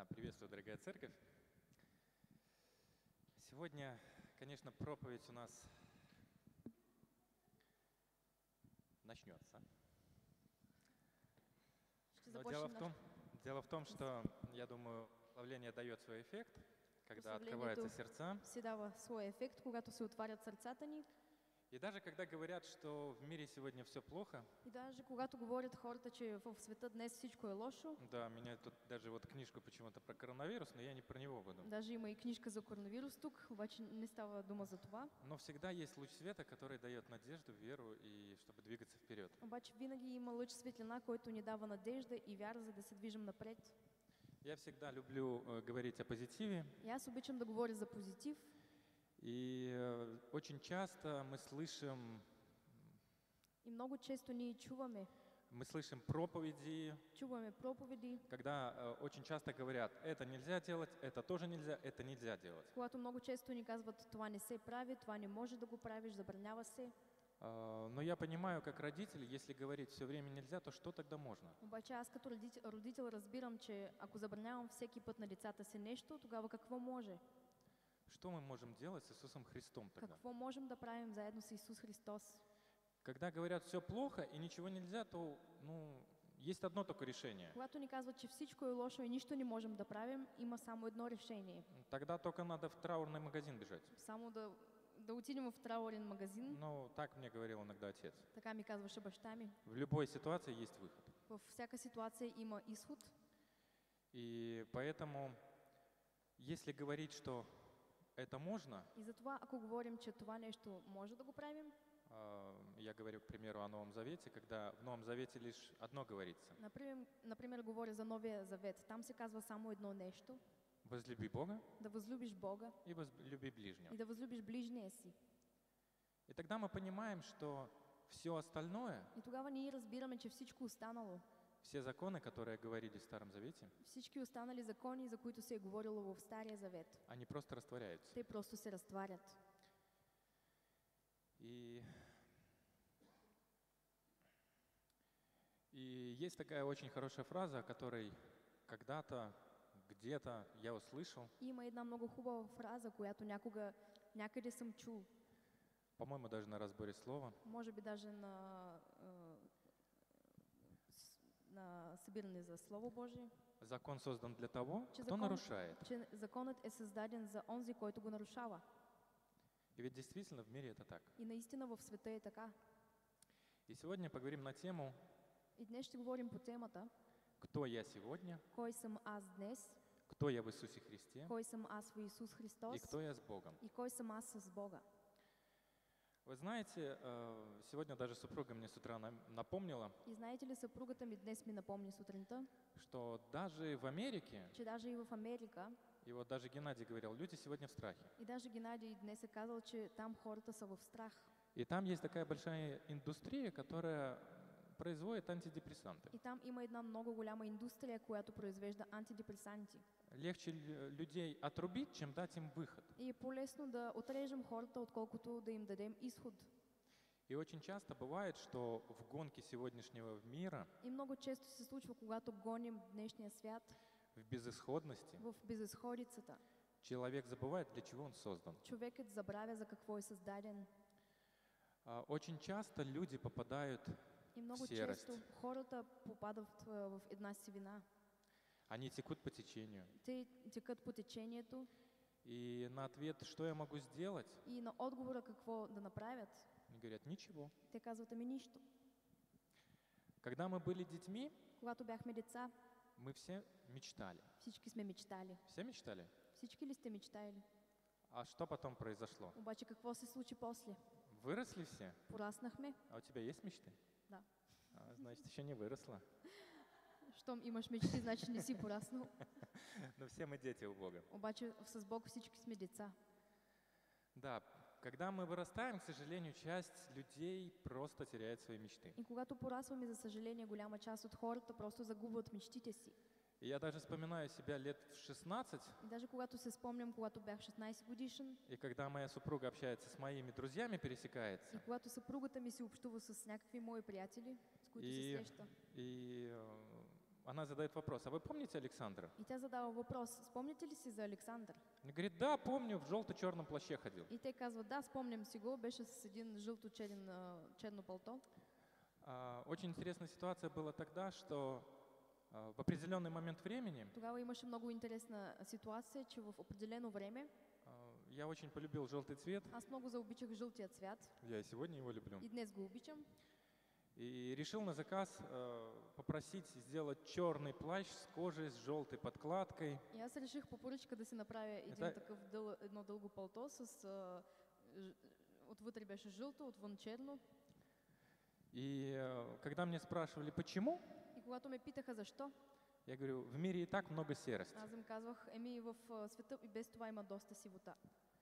Да, приветствую, дорогая церковь. Сегодня, конечно, проповедь у нас начнется. Но дело в том, что, я думаю, славление дает свой эффект, когда открываются сердца. Си дава свой ефект, когато се отварят сърцата ни. И даже когда говорят, что в мире сегодня все плохо. И даже когато говорят хората, че в света днес всичко е лошо. Да, меня тут даже вот книжку почему-то про коронавирус, но я не про него буду. Даже има и книжка за коронавирус тук, обаче не става дума за това. Но всегда есть луч света, который дает надежду, веру и чтобы двигаться вперед. Обаче винаги има лъч светлина, който ни дава надежда и вяра, за да се движим напред. Я всегда люблю говорить о позитиве. И аз обичам да говоря за позитив. И очень часто мы слышим... И много често ние чуваме. Мы слышим проповеди. Чуваме проповеди. Когда очень часто говорят, это нельзя делать, это тоже нельзя, это нельзя делать. Когато много често ни казват, това не се прави, това не може да го правиш, забранява се. Но я понимаю, как родитель, если говорить все время нельзя, то что тогда можно? Обаче аз като родител разбирам, че ако забранявам всеки път на децата си нещо, тогава какво може? Что мы можем делать с Иисусом Христом тогда? Какво можем да правим заедно с Исус Христос? Когда говорят все плохо и ничего нельзя, то есть одно только решение. Когато ни казват, че всичко е лошо и нищо не можем да правим, има само едно решение. Тогда только надо в траурный магазин бежать. Само да отидем в траурен магазин. Ну, так мне говорил иногда отец. Така ми казваше баща ми. В любой ситуации есть выход. Във всяка ситуация има изход. И поэтому, если говорить, что это можно, и затова, ако говорим, че това нещо може да го правим, я говорю, к примеру, о Новом Завете, когда в Новом Завете лишь одно говорится. Например, говоря за Новия Завет. Там се казва само едно нещо. Возлюби Бога. Да возлюбиш Бога. И возлюби ближнего. И да возлюбиш ближния си. И тогда мы понимаем, что все остальное, и тогава ние разбираме, че всичко останало, все законы, которые говорили в Старом Завете, всички останали закони, за които се е говорило в Стария Завет, они просто растворяются. Те просто се разтварят. И есть такая очень хорошая фраза, о которой когда-то, где-то я услышал. Има една много хубава фраза, която някога някъде съм чул. По-моему, даже на разборе слова. Може би даже на събиране за Слово Божие. Закон создан для того, кто нарушает. Че законът е създаден за онзи, който го нарушава. И ведь действительно в мире это так. И наистина в света е така. И сегодня поговорим на тему. И днес ще говорим по темата. Кто я сегодня? Кой съм аз днес? Кто я в Иисусе Христе? Кой съм аз в Исус Христос? И кто я с Богом? И кой съм аз с Бога? Вы знаете, сегодня даже супруга мне с утра напомнила. И знаете ли, съпругата ми днес ми напомни сутринта, что даже в Америке, че даже и в Америка, и вот даже Геннадий говорил, люди сегодня в страхе. И даже Геннадий днес е казал, че там хората са в страх. И там есть такая большая индустрия, которая производит антидепрессанты. И там има една много голяма индустрия, която произвежда антидепресанти. Легче людей отрубить, чем дать им выход. И е по-лесно да отрежем хората, отколкото да им дадем изход. И очень часто бывает, что в гонке сегодняшнего мира, и много често се случва, когато гоним днешния свят, в безысходности, в безисходицата, человек забывает, для чего он создан. Човекът забравя за какво е създаден. Очень часто люди попадают и много в серость. често хората попадат в една сивина. Они текут по течению. Те текат по течението. И на ответ, что я могу сделать? И на отговора какво да направят? Они говорят, ничего. Те казват, ами нищо. Когда мы были детьми, когато бяхме деца, мы все мечтали. Всички сме мечтали. Все мечтали? Всички ли сте мечтали? А что потом произошло? Обаче какво се случи после? Выросли все? Пораснахме. А у тебя есть мечты? Да. Значит, еще не выросла. Щом имаш мечти, значит не си пораснал. Но все мы дети у Бога. Обаче с Бог всички сме деца. Да, когда мы вырастаем, к сожалению, часть людей просто теряет свои мечты. И когато порасваме, за съжаление, голяма част от хората просто загубват мечтите си. И я даже вспоминаю себя лет в 16. И даже когато се спомням, когато бях 16 годишен. И когда моя супруга общается с моими друзьями, пересекается. И когато съпругата ми се общува с някакви мои приятели, с които се среща. И она задает вопрос: а вы помните Александра? И тя задава въпрос: спомняте ли си за Александър? Он говорит: да, помню, в желто-черном плаще ходил. И те казват: да, спомням си го, беше с един черно палто. Очень интересная ситуация была тогда, что в определенный момент времени Тогава имаше много интересна ситуация, че в определено време я очень полюбил желтый цвет. аз много заобичах жълтия цвят. Я и сегодня его люблю. И днес го обичам. И решил на заказ попросить сделать черный плащ с кожей с желтой подкладкой. И аз реших по поръчка да си направя едно дълго палто с отвътре беше жълто, отвън черно. И когда мне спрашивали, почему, И когато ме питаха защо, я говорю: в мире и так много серости. аз им казвах: в света и без това има доста сивота.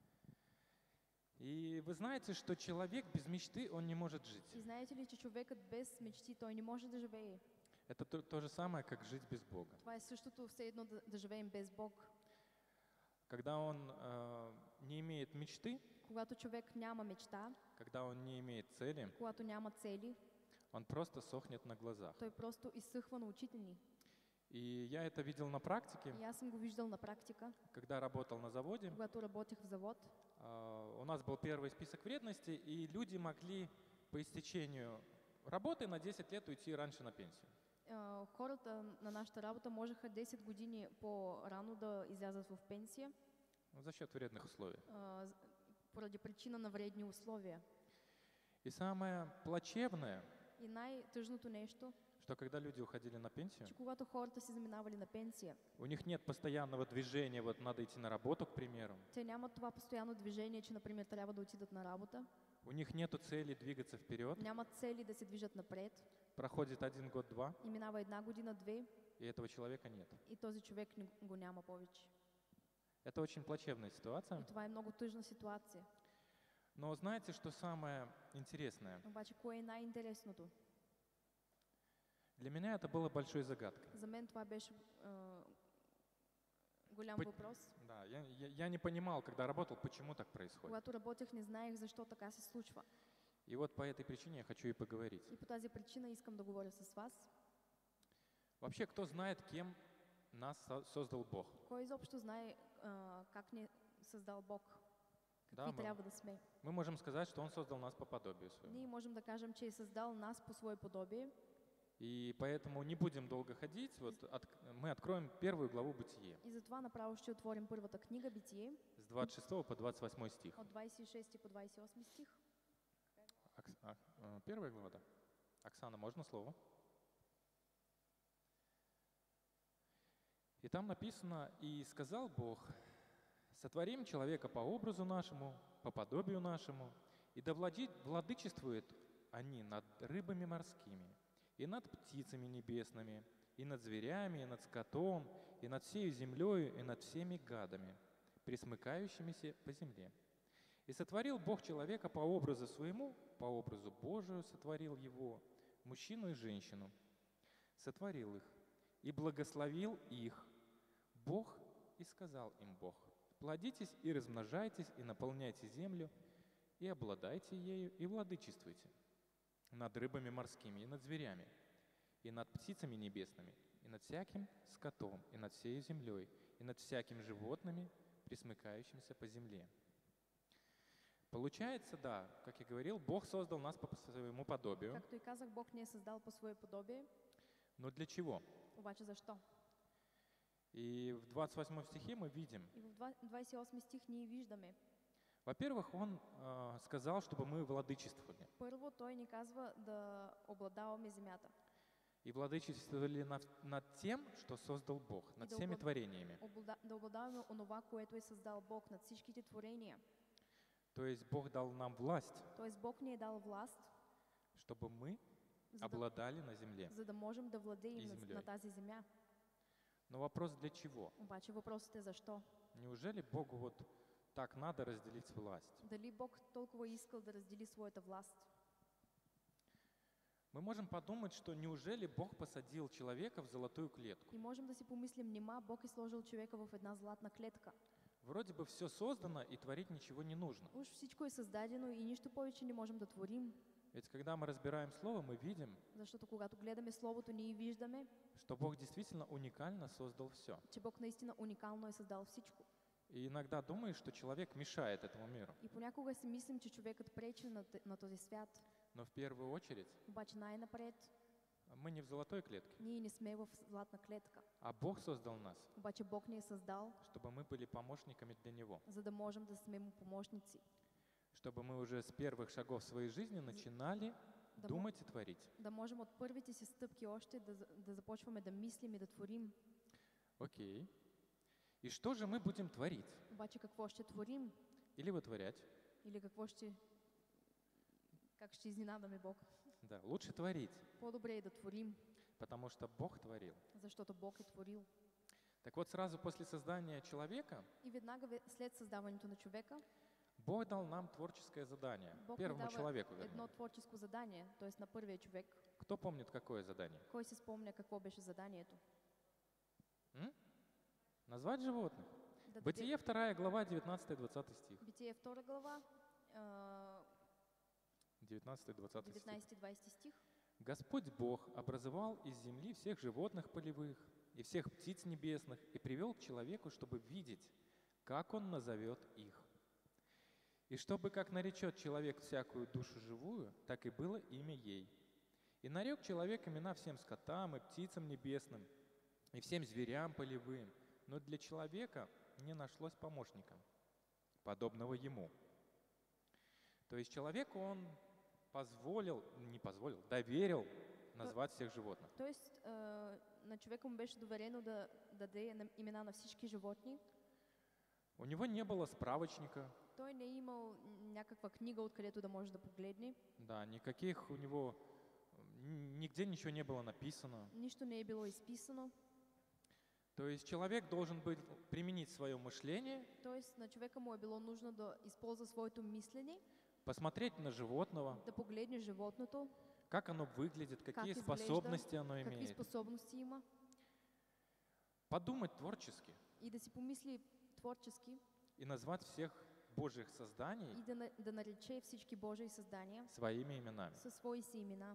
И вы знаете, что человек без мечты, он не может жить. И знаете ли, че човекът без мечти, той не може да живее. Это то же самое, как жить без Бога. Това е същото все едно да живеем без Бог. Когда он не имеет мечты, Когато човек няма мечта, когда он не имеет цели, когато няма цели, он просто сохнет на глазах. той просто изсъхва на очите ни. И я это видел на практике, И аз съм го виждал на практика, когда работал на заводе. когато работех в завод. У нас был первый список вредности, и люди могли по истечению работы на 10 лет уйти раньше на пенсию. Хората на нашата работа можеха 10 години по-рано да излязат в пенсия За счет вредных условий. поради причина на вредни условия. И самое плачевное, И най-тъжното нещо, что когда люди уходили на пенсию, че когато хората си заминавали на пенсия, у них нет постоянного движения, вот надо идти на работу, к примеру. те нямат това постоянно движение, че, например, трябва да отидат на работа. У них нету цели двигаться вперед. Нямат цели да се движат напред. Проходит 1 год, 2, И минава една година, две, и этого человека нет. и този човек го няма повече. Это очень плачевная ситуация. И това е много тъжна ситуация. Но знаете, что самое интересное? Обаче, кое е най-интересното? Для меня это было большой загадкой. За мен това беше голям Път- въпрос. Да, я не понимал, когда работал, почему так происходит. Когато работех, не знаех защо така се случва. И вот по этой причине я хочу и поговорить. И по тази причина искам да говоря с вас. Вообще, кто знает, кем нас создал Бог? Кой изобщо знае как ни е създал Бог? Да, Какви трябва да сме? мы можем сказать, что Он создал нас по подобию своему. Ние можем да кажем, че е създал нас по свое подобие. И поэтому не будем долго ходить. Вот мы откроем 1 главу Бытие И затова направо ще отворим първата книга Битие с 26 по 28 стих. от 26 по 28 стих. 1 глава, да. Оксана, можно слово? И там написано: «И сказал Бог: сотворим человека по образу нашему, по подобию нашему, и да владычествуют они над рыбами морскими, и над птицами небесными, и над зверями, и над скотом, и над всею землею, и над всеми гадами, пресмыкающимися по земле. И сотворил Бог человека по образу своему, по образу Божию сотворил его, мужчину и женщину. Сотворил их, и благословил их Бог, и сказал им Бог: плодитесь и размножайтесь, и наполняйте землю, и обладайте ею, и владычествуйте над рыбами морскими, и над зверями, и над птицами небесными, и над всяким скотом, и над всею землей, и над всякими животными, пресмыкающимися по земле». Получается, да, как я говорил, Бог создал нас по своему подобию. Както и казах, Бог ни е създал по свое подобие. Но для чего? Обаче защо? И в 28 стихе мы видим, И в 28 стих ние виждаме. во-первых, Он сказал, чтобы мы владычествовали. Първо, той ни казва да обладаваме земята. И владычествовали над тем, что создал Бог, над да всеми творениями. Да обладаваме онова, което е създал Бог, над всичките творения. То есть Бог дал нам власть, Тоест Бог ни е дал власт, чтобы мы за да, обладали на земле. за да можем да И владеем землей. на тази земя. Но вопрос для чего? Обаче въпросът е защо? Неужели Богу вот так надо разделить власть? Дали Бог толкова искал да раздели своята власт? Мы можем подумать, что неужели Бог посадил человека в золотую клетку? И можем да си помислим, нима Бог е сложил човека в една златна клетка. Вроде бы все создано, и творить ничего не нужно. Уж всичко е създадено и нищо повече не можем да творим. Ведь когда мы разбираем Слово, мы видим, Защото когато гледаме Словото, ние виждаме, что Бог действительно уникально создал все. че Бог наистина уникално е създал всичко. И иногда думаешь, что человек мешает этому миру. И понякога си мислим, че човекът пречи на този свят. Но в первую очередь Обаче най-напред мы не в золотой клетке, ние не сме в златна клетка. а Бог создал нас, Обаче Бог ни е създал, чтобы мы были помощниками для Него. за да можем да сме му помощници. Чтобы мы уже с первых шагов своей жизни начинали Да, думать и творить. да можем от първите си стъпки още да започваме да мислим и да творим. Окей. И что же мы будем творить? Обаче какво ще творим? Или вытворять? Или как ще изненадаме Бог? Да, лучше творить, По-добре е да творим, потому что Бог творил. защото Бог е творил. Так вот, сразу после создания человека И веднага след създаването на човека, Бог дал нам творческое задание. Бог ни Первому дава человеку, едно вернее. творческо задание, т.е. на първия човек. Кто помнит, какое задание? Кой си спомня какво беше заданието? Назвать животных. Да Бытие 2 глава, 19-20 стих. Битие 2 глава, 19-20 стих. 19-20 стих. Господь Бог образовал из земли всех животных полевых и всех птиц небесных и привел к человеку, чтобы видеть, как он назовет их. И чтобы, как наречет человек всякую душу живую, так и было имя ей. И нарек человек имена всем скотам и птицам небесным, и всем зверям полевым, но для человека не нашлось помощника, подобного ему. То есть человеку он доверил назвать всех животных. Тоест, на човека му беше доверено да даде имена на всички животни. У него не было справочника, Той не е имал някаква книга, откъдето да може да погледне. да, никаких у него, нигде ничего не было написано. Нищо не е било изписано. То есть человек должен был применить свое мышление, Тоест, на човека му е било нужно да използва своето мислене, посмотреть на животного, да погледне животното, как оно выглядит, какие изглежда, способности оно какви имеет. способности има, Подумать творчески и да си помисли творчески, и назвать всех Божьих созданий и да нарече всички Божии създания своими именами. със свои си имена.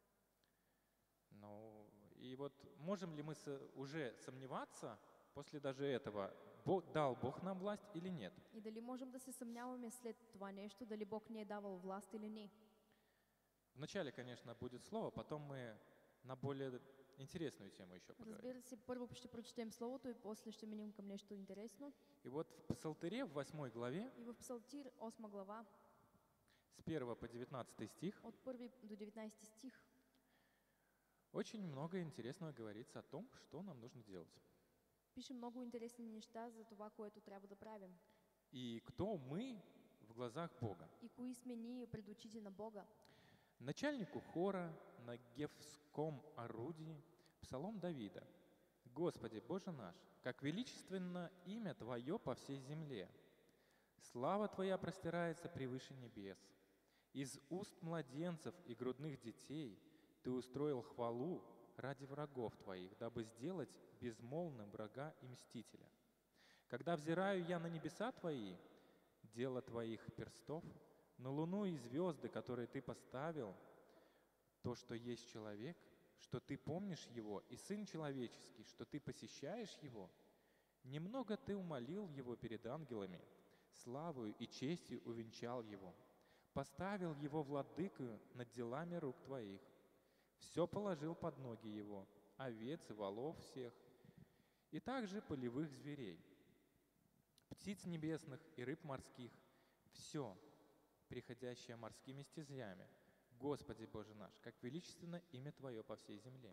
Ну, и вот можем ли мы уже сомневаться после даже этого, дал Бог нам власть или нет? И дали можем да се съмняваме след това нещо, дали Бог ни е давал власт или не? Вначале, конечно, будет слово, потом мы на более интересную тему еще поговорим. Разбира се, първо ще прочетем Словото и после ще минем към нещо интересно. И вот в Псалтыре в 8 главе, И в Псалтир 8 глава, с 1 по 19 стих, от 1 до 19 стих, очень много интересного говорится о том, что нам нужно делать. пише много интересни неща за това, което трябва да правим. И кто мы в глазах Бога. И кои сме ние пред очите на Бога. Начальнику хора на гевском орудии псалом Давида. «Господи, Боже наш, как величественно имя Твое по всей земле! Слава Твоя простирается превыше небес. Из уст младенцев и грудных детей Ты устроил хвалу ради врагов Твоих, дабы сделать безмолвным врага и мстителя. Когда взираю я на небеса Твои, дело Твоих перстов, на луну и звезды, которые Ты поставил, то, что есть человек, что Ты помнишь его, и Сын Человеческий, что Ты посещаешь его, немного Ты умолил его перед ангелами, славою и честью увенчал его, поставил его владыкою над делами рук Твоих, все положил под ноги его, овец и волов всех, и также полевых зверей, птиц небесных и рыб морских, все, приходящее морскими стезями. Господи Боже наш, как величественно имя Твое по всей земле».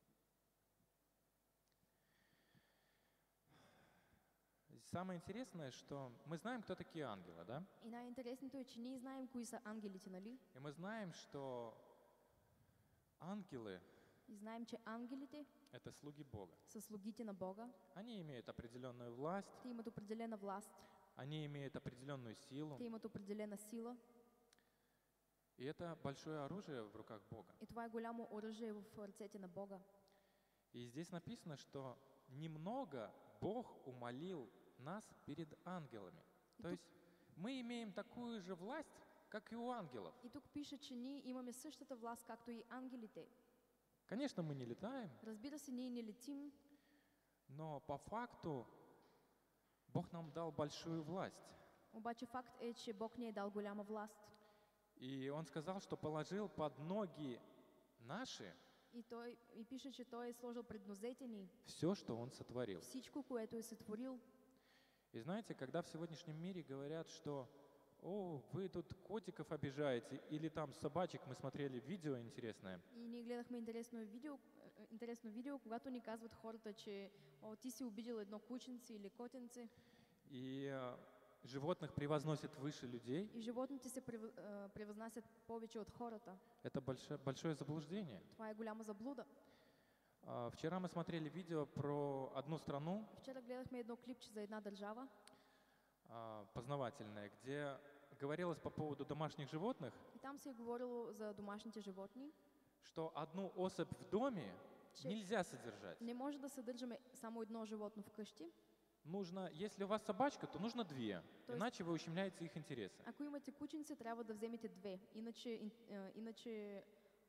Самое интересное, что мы знаем, кто такие ангелы, да? И най-интересното е, че ние знаем кои са ангелите, нали? И мы знаем, что ангелы И знаем, че ангелите — это слуги Бога. са слугите на Бога. Они имеют определенную власть, Те имат определена власт, они имеют определенную силу, те имат определена сила. и это большое оружие в руках Бога. И това е голямо оръжие в ръцете на Бога. И здесь написано, что немного Бог умолил нас перед ангелами. То есть мы имеем такую же власть, как и у ангелов. И тук пише, че ние имаме същата власт, както и ангелите. Конечно, мы не летаем, Разбира се, ние не летим, но по факту Бог нам дал большую власть. обаче факт е, че Бог ни е дал голяма власт. И Он сказал, что положил под ноги наши И пише, че Той е сложил пред нозете ни все, что Он сотворил. всичко, което е сътворил. И знаете, когда в сегодняшнем мире говорят, что «О, вы тут котиков обижаете» или там собачек, мы смотрели видео интересное, И ние гледахме интересно видео, когато ни казват хората, че ти си обидил едно кученце или котенце и животных превозносят выше людей, и животните се превъзнасят повече от хората. это большое заблуждение. Това е голяма заблуда. Вчера мы смотрели видео про одну страну, Вчера гледахме едно клипче за една държава, познавательное, где говорилось по поводу домашних животных, и там се е говорило за домашните животни, что одну особь в доме че нельзя содержать. не може да съдържаме само едно животно вкъщи. Нужно, если у вас собачка, то нужно две, То есть- иначе вы ущемляете их интересы. Ако имате кученце, трябва да вземете две, иначе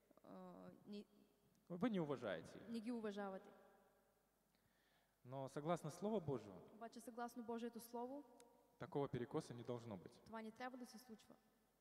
Вы не уважаете их. не ги уважавате. Но согласно Слову Божьему, Обаче съгласно Божието Слово, такого перекоса не должно быть. това не трябва да се случва.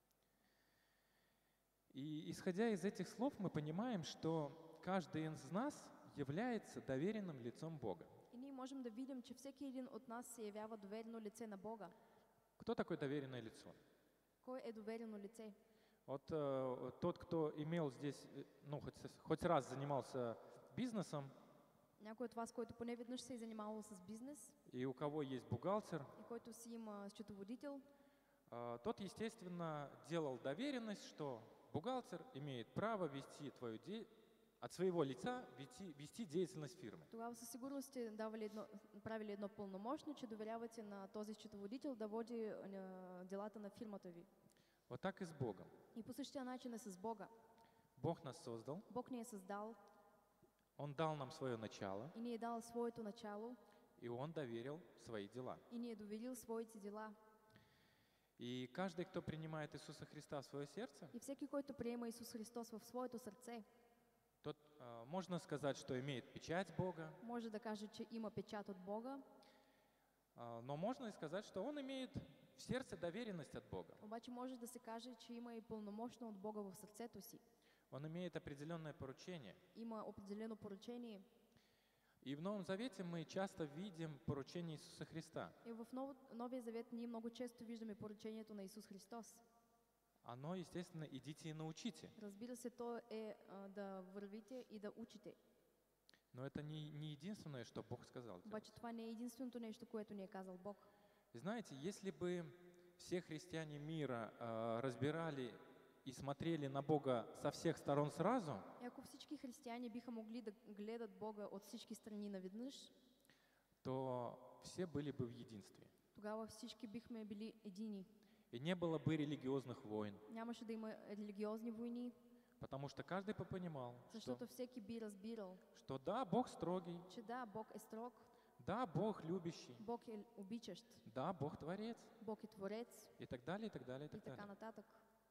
И исходя из этих слов, мы понимаем, что каждый из нас является доверенным лицом Бога. И ние можем да видим, че всеки един от нас се явява доверено лице на Бога. Кто такое доверенное лицо? Кой е доверено лице? Вот тот, кто имел здесь, ну, хоть раз занимался бизнесом, Някой от вас, който поне веднъж се е занимавал с бизнес и у кого есть бухгалтер, и който си има счетоводител, тот, естественно, делал доверенность, что бухгалтер имеет право вести от своего лица вести деятельность фирмы. тогава със сигурност сте правили едно пълномощно, че доверявате на този счетоводител да води делата на фирмата ви. Вот так и с Богом. И по същия начин е с Бога. Бог нас создал, Бог ни е създал Он дал нам свое начало, и ни е дал своето начало и Он доверил свои дела. и ни е доверил своите дела. И каждый, кто принимает Иисуса Христа в свое сердце, И всеки, който приема Исус Христос в своето сърце, тот, можно сказать, что имеет печать Бога, може да каже, че има печат от Бога, но можно и сказать, что он имеет в сердце доверенность от Бога. обаче може да се каже, че има и пълномощно от Бога в сърцето си. Он имеет определенное поручение. Има определено поручение. И в Новом Завете мы часто видим поручение Иисуса Христа. И в Новия Завет ние много често виждаме поручението на Исус Христос. Оно, естественно, идите и научите. Разбира се, то е да вървите и да учите. Но это не единственное, что Бог сказал делать. Обаче това не е единственото нещо, което ни е казал Бог. И знаете, если бы все христиане мира разбирали и смотрели на Бога со всех сторон сразу, И ако всички християни биха могли да гледат Бога от всички страни наведнъж, то все были бы в единстве. тогава всички бихме били едини. И не было бы религиозных войн, Нямаше да има религиозни войни, потому что каждый бы понимал, защото всеки би разбирал, что да, Бог строгий, че да, Бог е строг, да, Бог любящий, Бог е обичащ, да, Бог творец, Бог е творец и так далее, и так далее, и и так така далее. нататък.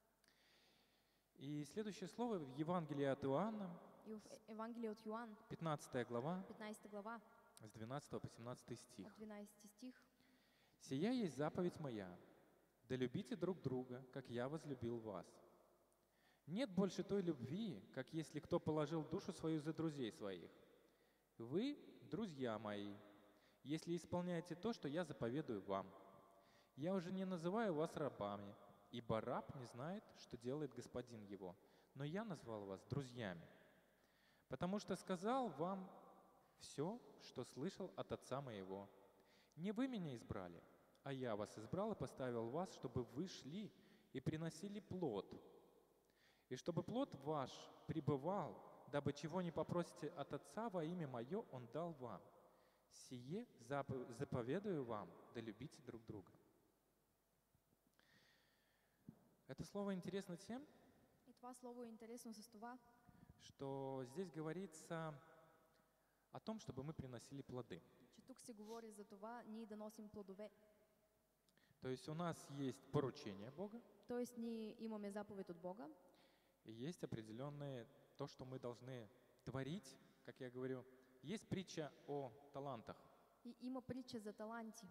И следующее слово в Евангелии от Иоанна, И в Евангелие от Йоан, 15 глава, 15 глава, с 12 по 17 стих. от 12 стих. «Сия есть заповедь моя, да любите друг друга, как я возлюбил вас. Нет больше той любви, как если кто положил душу свою за друзей своих. Вы, друзья мои, если исполняете то, что я заповедую вам. Я уже не называю вас рабами, ибо раб не знает, что делает господин его, но я назвал вас друзьями, потому что сказал вам все, что слышал от Отца моего. Не вы меня избрали, а я вас избрал и поставил вас, чтобы вы шли и приносили плод, и чтобы плод ваш пребывал, дабы чего не попросите от Отца во имя Мое, Он дал вам. Сие заповедую вам, да любите друг друга». Это слово интересно тем, И това слово е интересно с това, что здесь говорится о том, чтобы мы приносили плоды. че тук се говори за това ние да носим плодове. То есть у нас есть поручение Бога, Тоест ние имаме заповед от Бога и есть определенные то, что мы должны творить, как я говорю. Есть притча о талантах, и има притча за таланти,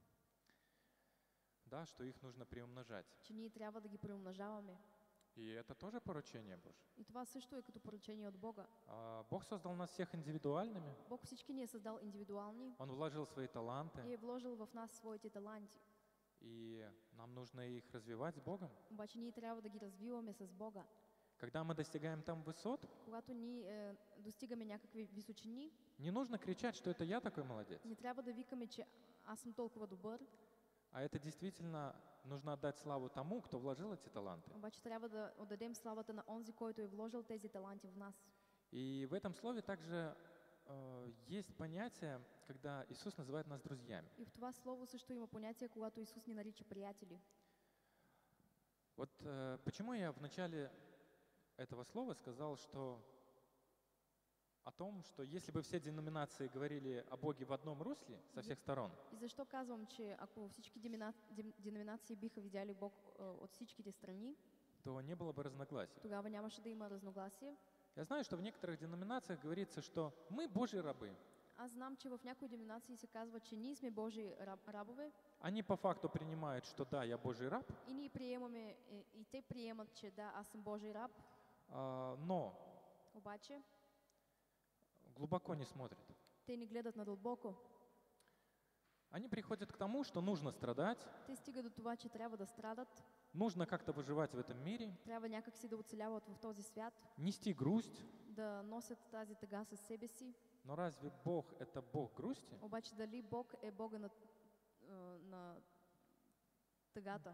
да, что их нужно приумножать. че ние трябва да ги приумножаваме. И это тоже поручение Божье. И това също е като поръчение от Бога. Бог создал нас всех индивидуальными. Бог всички ни е създал индивидуални Он вложил свои и таланты, е вложил в нас своите таланти. и нам нужно их развивать с Богом. Обаче ние трябва да ги развиваме с Бога. Когда мы достигаем там высот, Когато ние достигаме някакви височини, не нужно кричать, что это я такой молодец. не трябва да викаме, че аз съм толкова добър, А это действительно нужно отдать славу тому, кто вложил эти таланты. обаче трябва да отдадем славата на онзи, който е вложил тези таланти в нас. И в этом слове также есть понятие, когда Иисус называет нас друзьями. И в това слово също има понятие, когато Исус ни нарича приятели. Вот почему я в начале этого слова сказал, что о том, что если бы все деноминации говорили о Боге в одном русле со всех сторон, И защо казвам, че ако всички деноминации биха видяли Бог от всичките страни, то не было бы разногласий. тогава нямаше да има разногласие. Я знаю, что в некоторых деноминациях говорится, что мы Божьи рабы. Аз знам, че в някои деноминации се казва, че ние сме Божии рабове Они по факту принимают, что да, я Божий раб, и ние приемаме, и те приемат, че да, аз съм Божий раб, но обаче глубоко не смотрят. те ни гледат надълбоко. Они приходят к тому, что нужно страдать, Те стигат до това, че трябва да страдат, нужно как-то выживать в этом мире, трябва някакси да оцеляват в този свят, нести грусть. да носят тази тъга със себе си. Но разве Бог — это Бог грусти? Обаче дали Бог е Бога на тъгата?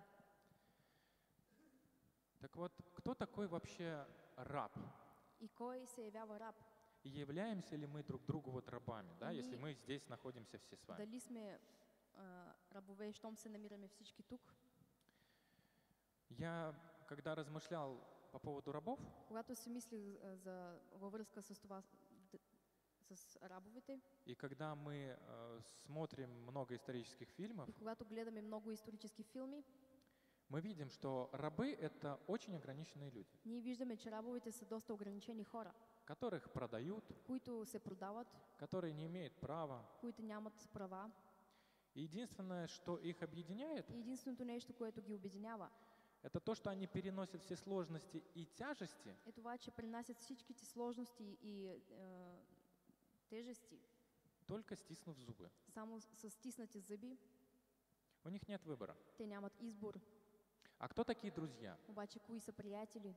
Так вот, кто такой вообще раб? И кой се явява раб? И являемся ли мы друг другу вот рабами, да, Они- если мы здесь находимся все с вами? Дали сме рабове, щом се намираме всички тук? Я, когда размышлял по поводу рабов, Когато си мислих във връзка с това, с рабовете, и когда мы смотрим много исторических фильмов, и когато гледаме много исторически филми, мы видим, что рабы — это очень ограниченные люди, ние виждаме, че рабовете са доста ограничени хора, которых продают, които се продават, которые не имеют права. които нямат права. И единственное, что их объединяет, И единственото нещо, което ги обединява, это то, что они переносят все сложности и тяжести е това, че принасят всичките сложности и тежести, только стиснув зубы. само с стиснати зъби. У них нет выбора. Те нямат избор. А кто такие друзья? Обаче кои са приятели?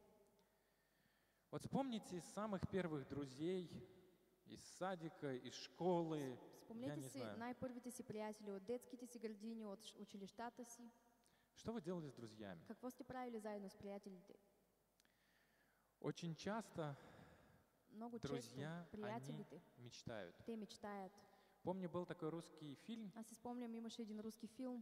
Вот вспомните самых первых друзей из садика, из школы, я Спомнете не си знаю. най-първите си приятели от детските си градини, от училищата си. Что вы делали с друзьями? Какво сте правили заедно с приятелите? Очень часто Много често друзья, они приятелите, мечтают. те мечтаят. Помню, был такой русский фильм, Аз си спомням, имаше един руски филм.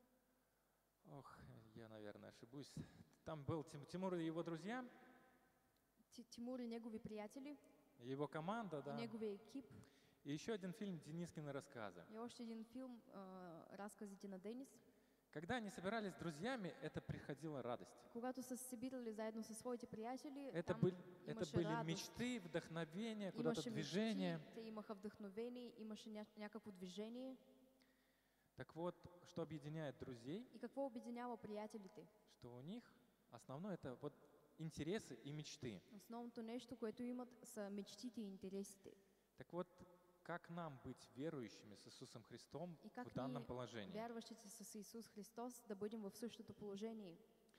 ох, я, наверное, ошибусь. Там был Тимур и его друзья, Тимур и негови приятели, его команда, и да. неговия екип. И еще один фильм «Денискины рассказы». И още един филм Разказите на Денис. Когда они собирались с друзьями, это приходила радость. Когато са се събирали заедно със своите приятели, Это там это имаше были радост, мечты, вдохновение, куда-то имаше движение. мечти, те имаха вдъхновение, имаше някакво движение. Так вот, что объединяет друзей, И какво обединява приятелите? что у них основное это вот интересы и мечты. Основното нещо, което имат, са мечтите и интересите. Так вот, как нам быть верующими с Иисусом Христом И как в данном ние, положении? вярващите с Исус Христос, да бъдем в същото положение?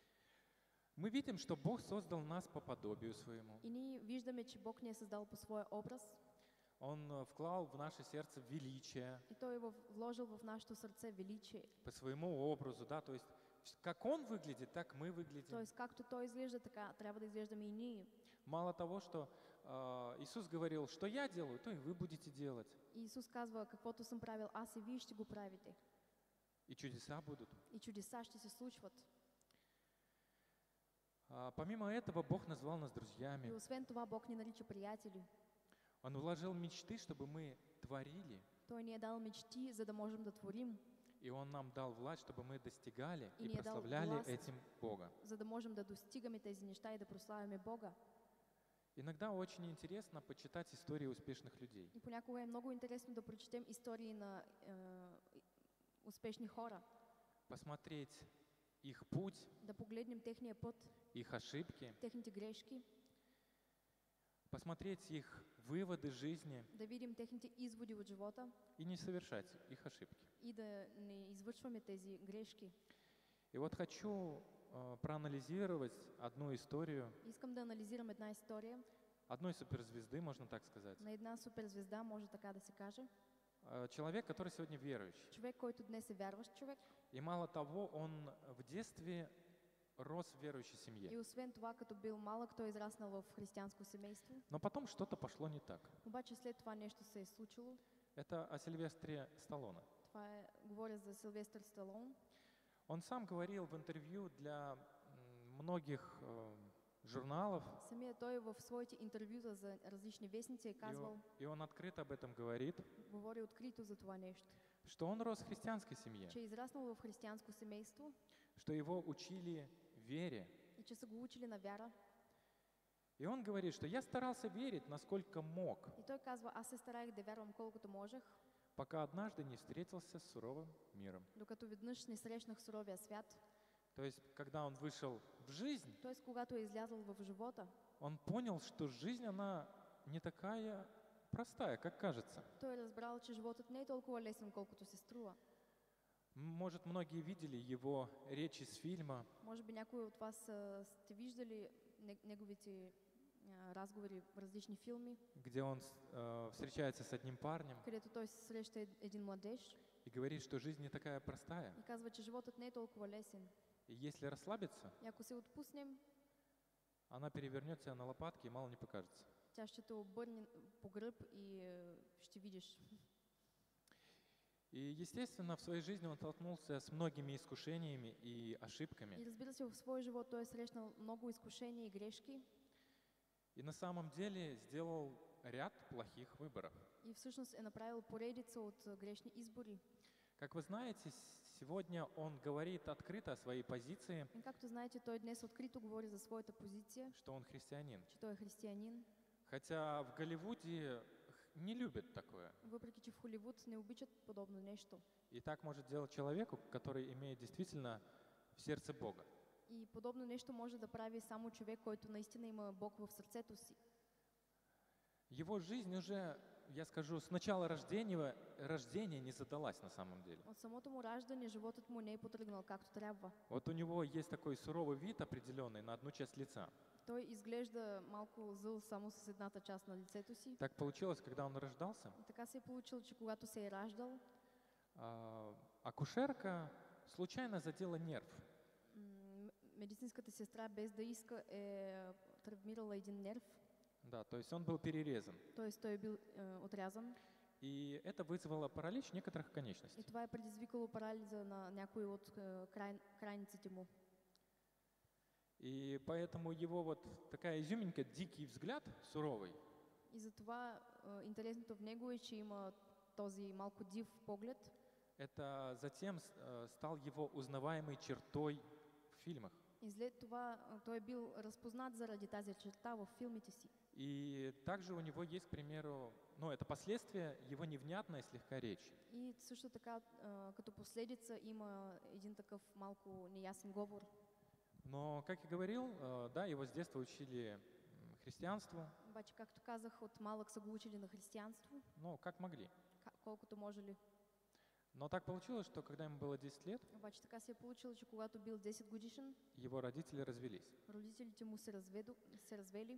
Мы видим, что Бог создал нас по подобию своему. И ние виждаме, че Бог ни е създал по своя образ Он вклал в наше сердце величие и Той е вложил в нашето сърце величие. по своему образу, да, то есть как Он выглядит, так мы выглядим. Тоест, както Той изглежда, така трябва да изглеждаме и ние. Мало того, что Иисус говорил, что я делаю, то и вы будете делать. И Исус казва, каквото съм правил аз и вие ще го правите. И чудеса будут. И чудеса ще се случват. Помимо этого, Бог назвал нас И друзьями. освен това, Бог ни нарича приятели. Он вложил мечты, чтобы мы творили. Той ни е дал мечти, за да можем да творим. И Он нам дал власть, чтобы мы достигали И и ни дал прославляли власт. этим Бога. за да можем да достигаме тези неща и да прославяме Бога. Иногда очень интересно почитать истории успешных людей. И понякога е много интересно да прочетем истории на успешни хора, Посмотреть их путь, да погледнем техния път, их ошибки, техните грешки, посмотреть их выводы жизни да видим техните изводи от живота и не совершать их ошибки. и да не извършваме тези грешки. И вот хочу проанализировать одну историю Искам да анализирам една история одной суперзвезды, можно так сказать. на една суперзвезда, може така да се каже. Человек, который сегодня верующий. Човек, който днес е вярващ човек. И мало того, он в детстве рос в верующей И семье. освен това, като бил малък, той е израснал в християнско семейство. Но потом что-то пошло не так. Обаче след това нещо се е случило. Это о Сильвестре Сталлоне. Това е, говоря за Силвестър Сталон. Он сам говорил в интервью для многих журналов, Самия той в своите интервюта за различни вестници е казвал, и он открыто об этом говорит, говори открито за това нещо, что он рос в христианской семье, че е израснал в християнско семейство что его учили вере. и че са го учили на вяра. И он говорит, что я старался верить, насколько мог, И той казва, аз се стараех да вярвам колкото можех, пока однажды не встретился с суровым миром. докато веднъж не срещнах суровия свят. То есть, когда он вышел в жизнь, Тоест, когато е излязъл в живота, он понял, что жизнь, она не такая простая, как кажется. той е разбрал, че животът не е толкова лесен, колкото се струва. Может, многие видели его речи с фильма, Може би някои от вас сте виждали неговите разговори в различни филми, где он встречается с одним парнем където той се среща един младеж и говорит, что жизнь не такая простая. и казва, че животът не е толкова лесен. И если расслабиться, И ако се отпуснем, она перевернет себя на лопатки и мало не покажется. тя ще те обърне по гръб и ще видиш. И, естествено, в своей жизни он столкнулся с многими искушениями и ошибками. И разбира се, в своя живот той е срещнал много изкушения и грешки И на самом деле сделал ряд плохих выборов. и всъщност е направил поредица от грешни избори. Как вы знаете, сегодня он говорит открыто о своей позиции, И както знаете, той днес открито говори за своята позиция, что он христианин. че той е християнин, Хотя в Голливуде не любят такое. въпреки че в Холивуд не обичат подобно нещо. И так может делать человеку, который имеет действительно в сердце Бога. И подобно нещо може да прави само човек, който наистина има Бог в сърцето си. Его жизнь уже, я скажу, с начала рождения не задалась на самом деле. От самото му раждане животът му не е потръгнал както трябва. Вот у него есть такой суровый вид определенный на одну часть лица. Той изглежда малко зъл само с едната част на лицето си. Так получилось, когда он рождался, И така се е получило, че когато се е раждал, акушерка случайно задела нерв. медицинската сестра без да иска е травмирала един нерв, Да, то есть он был перерезан. т.е. той е бил отрязан. И это вызвало паралич некоторых И конечностей. това е предизвикало парализа на някои от крайниците му. И поэтому его вот такая изюминка, дикий взгляд, суровый, И затова интересното в него е, че има този малко див поглед. это затем стал его узнаваемой чертой в фильмах. И след това той е бил разпознат заради тази черта в филмите си. И также у него есть, к примеру, ну, это последствие его невнятная слегка речь. И също така, като последица има един такъв малко неясен говор. Но, как я говорил, да, его с детства учили христианству, Обаче, както казах, от малък са го учили на християнство, ну, как могли. колкото можели. Но так получилось, что когда ему было 10 лет, Обаче така се е получило, че когато бил 10 годишен, его родители развелись. родителите му се развели.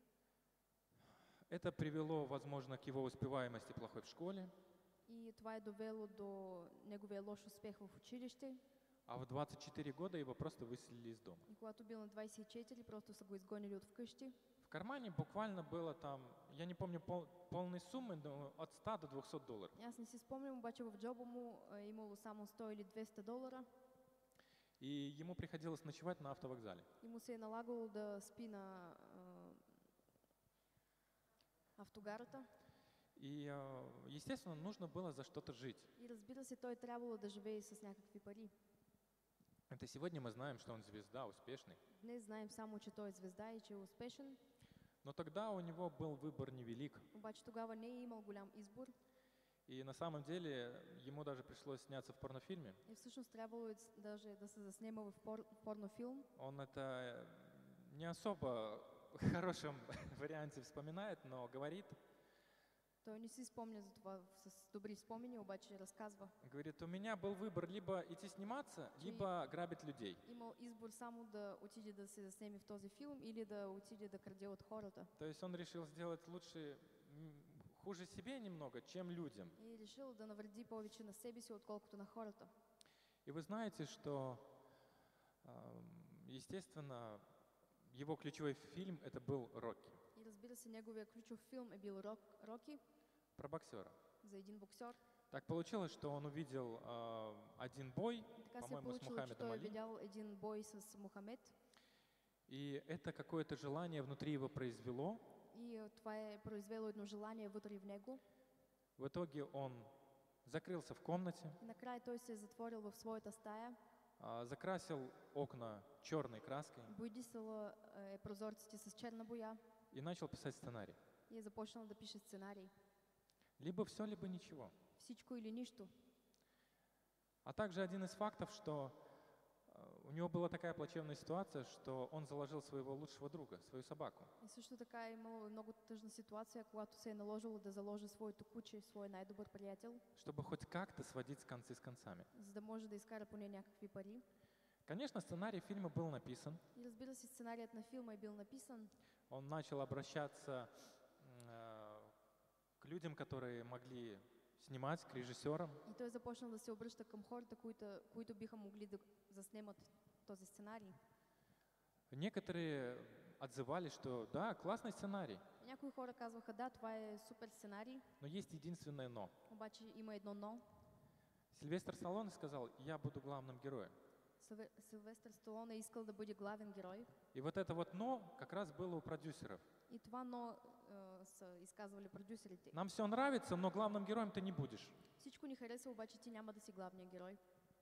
Это привело, возможно, к его успеваемости плохой в школе, И това е довело до неговия лош успех в училище. а в 24 года его просто выселили из дома. И когато бил на 24, просто са го изгонили от вкъщи. В кармане буквально было там, я не помню полной суммы, но от 100 до 200 долларов. Аз не си спомням, обаче в джоба му е имало само 100 или 200 долара. И ему приходилось ночевать на автовокзале. И му се е налагало да спи на автогарата. И, естественно, нужно было за что-то жить. И разбира се, той трябвало да живее с някакви пари. Это сегодня мы знаем, что он звезда, успешный. Днес знаем само, че той е звезда и че е успешен, Но тогда у него был выбор невелик. обаче тогава не е имал голям избор И на самом деле ему даже пришлось сняться в порнофильме. и всъщност трябвало даже да се заснема в порнофилм. Он это не особо хорошем варианте вспоминает, но говорит, Той не си спомня за това с добри спомени, обаче разказва. говорит, у меня был выбор либо идти сниматься, либо грабить людей. Имал избор само да отиде да се заснеме в този филм или да отиде да краде от хората. То есть он решил сделать лучше, хуже себе немного, чем людям. И решил да навреди повече на себе си, отколкото на хората. И вы знаете, что, естествено, его ключевой фильм это был «Рокки», И разбира се, неговия ключов филм е бил Роки про боксера. за един боксер. Так получилось, что он увидел один бой, И така се е по-моему, с получило, че Мухаммедом той е Али, видял един бой с Мухамед. и это какое-то желание внутри его произвело. И това е произвело едно желание вътре в него. В итоге он закрылся в комнате, И накрая той се е затворил в своята стая, закрасил окна черной краской боядисала е прозорците с черна боя и начал писать сценарий. и е започнал да пише сценарий. Либо все, либо ничего. Всичко или нищо. А также один из фактов, что у него была такая плачевная ситуация, что он заложил своего лучшего друга, свою собаку. И също така е имало много тъжна ситуация, когато се е наложило да заложи своето куче, свой най-добър приятел, Чтобы хоть как-то сводить концы с концами. за да може да изкара поне някакви пари. Конечно, сценарий фильма был написан. И разбира се, сценарият на филма е бил написан. Он начал обращаться к людям, которые могли снимать, к режиссерам. И той започнал да се обръща към хората, които биха могли да заснемат този сценарий. Некоторые отзывались, что да, классный сценарий, Някои хора казваха, да, това е супер сценарий, но есть единственное но. обаче има едно но. Сильвестр Сталлоне сказал, я буду главным героем. Силвестър Сталоне е искал да бъде главен герой. И вот это вот но как раз было у продюсеров. И това но са изказвали продюсерите. Нам все нравится, но главным героем ты не будешь. Всичко ни хареса, обаче ти няма да си главния герой.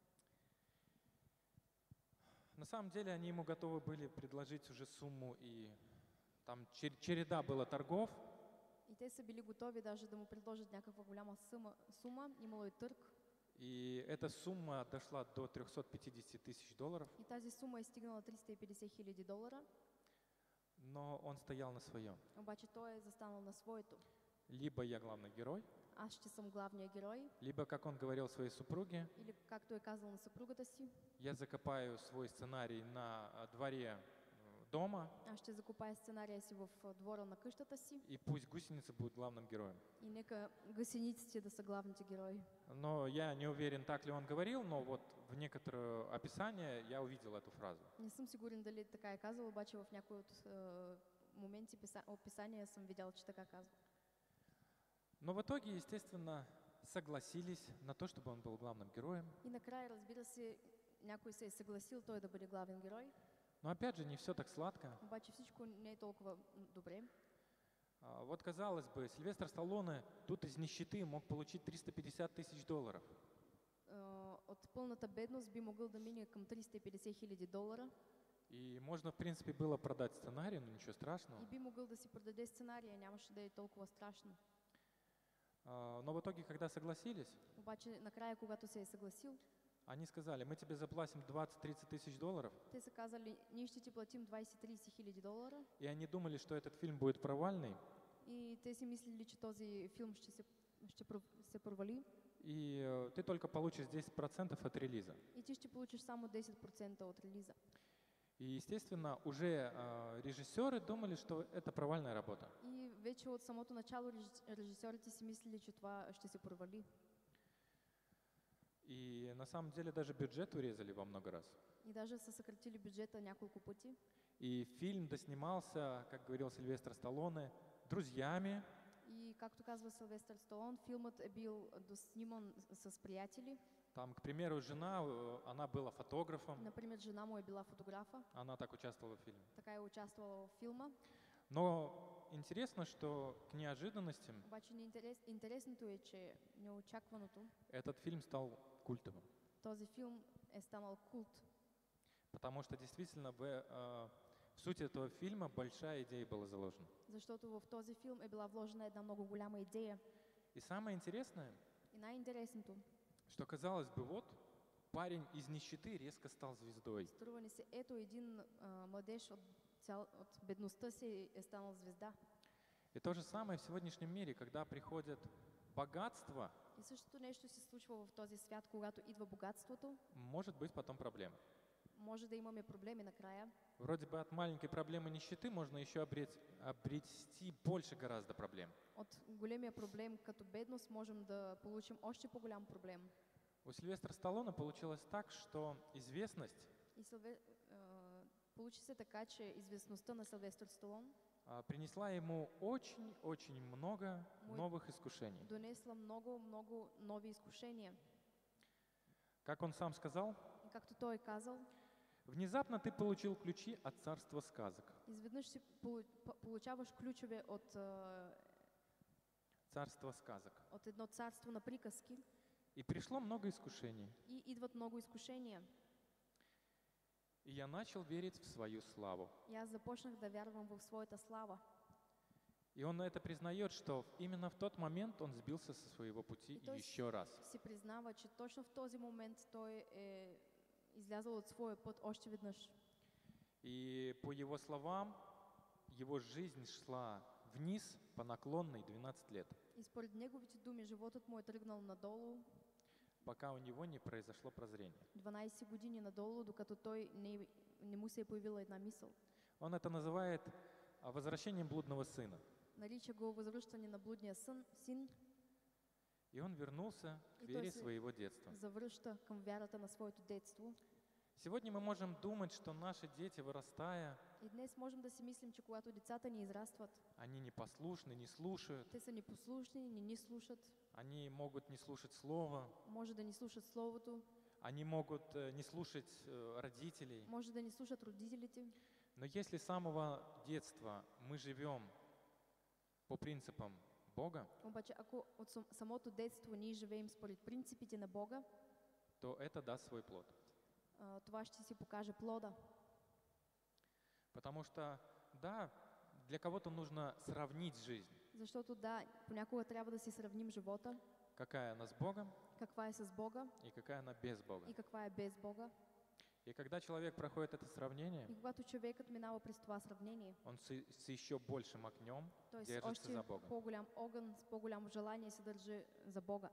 На самом деле они ему готовы были предложить уже сумму, и там череда была торгов. И те са били готови даже да му предложат някаква голяма сума. Имало е търг. И эта сумма дошла до 350 тысяч долларов, И тази сума е стигнала 350 хиляди долара. но он стоял на своем. Обаче той е застанал на своето. Либо я главный герой, Аз ще съм главния герой. либо, как он говорил своей супруге, Или както е казал на съпругата си, я закопаю свой сценарий на дворе дома, аз ще закопая сценария си в двора на къщата си и пусть гусеница будет главным героем. и нека гъсениците да са главните герои. Но я не уверен, так ли он говорил, но вот в некоторое описание я увидел эту фразу. Не съм сигурен дали така е казал, обаче в някои от моменти описания съм видял, че така казва. Но в итоге, естествено, согласились на то, чтобы он был главным героем. И накрая, разбира се, някой се е съгласил той да бъде главен герой, Но опять же, не все так сладко. обаче всичко не е толкова добре. Вот казалось бы, Сильвестр Сталлоне тут из нищеты мог получить 350 тысяч долларов. От пълната бедност би могъл да мине към 350 хиляди долара И можно, в принципе, было продать сценарий, но ничего страшного. и би могъл да си продаде сценария, нямаше да е толкова страшно. Но в итоге, когда согласились, Обаче накрая, когато се е съгласил, они сказали, мы тебе заплатим 20-30 тысяч долларов. те са казали, ние ще ти платим 20-30 хиляди долара. И они думали, что этот фильм будет провальный. И те си мислили, че този филм ще провали. И ты только получишь 10% от релиза. И ти ще получиш само 10% от релиза. И, естественно, уже режиссеры думали, что это провальная работа. И вече от самото начало режисьорите си мислили, че това ще се провали. И на самом деле даже бюджет урезали во много раз. И даже са съкратили бюджета няколко пъти. И фильм доснимался, как говорил Сильвестр Сталлоне, друзьями. И както казва Силвестър Сталон, филмът е бил досниман с приятели. Там, к примеру, жена, она была фотографом, Например, жена му е била фотографа, она так участвовала в фильме. така е участвала в филма. Но интересно, что к неожиданностям Обаче интересното е, че неочакваното, этот фильм стал культовым. този филм е станал култ. Потому что действительно в суть этого фильма большая идея была заложена. Защото в този филм е била вложена една много голяма идея. И самое интересное, И най-интересното, что казалось бы, вот парень из нищеты резко стал звездой. струва ни се, ето един младеж от бедността си е станал звезда. И то же самое в сегодняшнем мире, когда приходит богатство, И същото нещо се случва в този свят, когато идва богатството, может быть потом проблема. може да имаме проблеми накрая. Вроде бы от маленькой проблемы нищеты можно еще обрести больше гораздо проблем. От големия проблем като бедност можем да получим още по-голям проблем. У Сильвестра Сталлоне получилось так, что известность И получи се така, че известността на Силвестър Сталон принесла ему очень-очень много Мой- новых искушений. донесла много нови изкушения. Как он сам сказал, И както той е казал, внезапно ты получил ключи от царства сказок. изведнъж си получаваш ключове Царство сказок. от едно царство на приказки И пришло много искушений. и идват много изкушения. И я начал верить в свою славу. И аз започнах да вярвам в своята слава. И он это признает, что именно в тот момент он сбился со своего пути то есть еще раз. Си признава, че точно в този момент той е излязъл от своя път още веднъж. И по его словам, его жизнь шла вниз по наклонной 12 лет, И според неговите думи, животът му е тръгнал надолу пока у него не произошло прозрение. 12 години надолу, докато той не му се е появила една мисъл. Он это называет возвращением блудного сына. Нарича го възвръщане на блудния син И он вернулся к И то вере есть своего детства. завръща към вярата на своето детство. Сегодня мы можем думать, что наши дети, вырастая, И днес можем да си мислим, че когато децата ни израстват, они непослушны, не слушают, те са непослушни, не ни слушат, они могут не слушать слова, може да ни слушат Словото, они могут не слушать родителей. може да ни слушат родителите. Но если с самого детства мы живем по принципам Бога, Обаче ако от самото детство ние живеем според принципите на Бога, то это даст свой плод. това ще си покаже плода. Потому что, да, для кого-то нужно сравнить жизнь, Защото да, понякога трябва да си сравним живота, какая она с Богом каква е с Бога и какая она без Бога. и каква е без Бога. И когда человек проходит это сравнение, И когато човекът минава през това сравнение, он с еще большим огнем той с держится още за Бога. по-голям огън, с по-голямо желание се държи за Бога.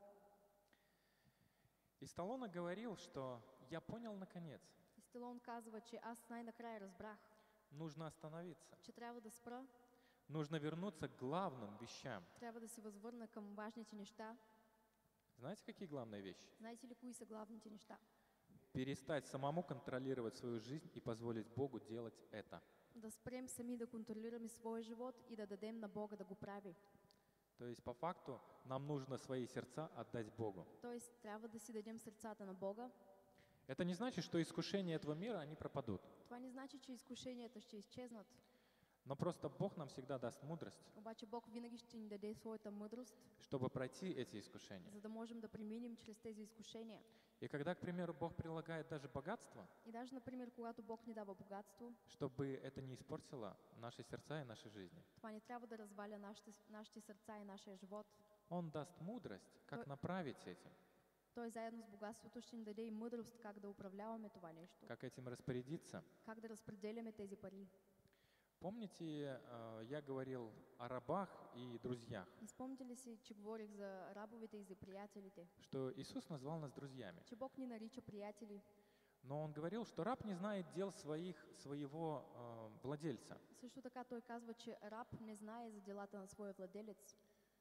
И Сталлоне говорил, что я понял наконец, И Сталон казва, че аз най-накрая разбрах, нужно остановиться, че трябва да спра, нужно вернуться к главным вещам. трябва да се възвърна към важните неща. Знаете, какие главные вещи? Знаете ли кои са главните неща? Перестать самому контролировать свою жизнь и позволить Богу делать это. Да спрем сами да контролираме своя живот и да дадем на Бога да го прави. То есть по факту нам нужно свои сердца отдать Богу. Тоест, трябва да си дадем сърцата на Бога. Это не значит, что искушения этого мира, они пропадут. Това не значи, че изкушенията ще изчезнат. Но просто Бог нам всегда даст мудрость, Обаче Бог винаги ще ни даде своята мъдрост, чтобы пройти эти искушения. за да можем да преминем чрез тези изкушения. И когда, к примеру, Бог прилагает даже богатство, И даже, например, когато Бог ни дава богатство, чтобы это не испортило наши сердца и наши жизни. това не трябва да разваля нашите сърца и нашия живот. Он даст мудрость, как направить этим, Той заедно с богатството ще ни даде и мъдрост как да управляваме това нещо, как этим распорядиться. как да разпределяме тези пари. Помните, я говорил о рабах и друзьях, И спомните ли си, че говорих за рабовите и за приятелите? что Иисус назвал нас друзьями. Че Бог ни нарича приятели. Но Он говорил, что раб не знает дел своего владельца. Също така той казва, че раб не знае за делата на своя владелец.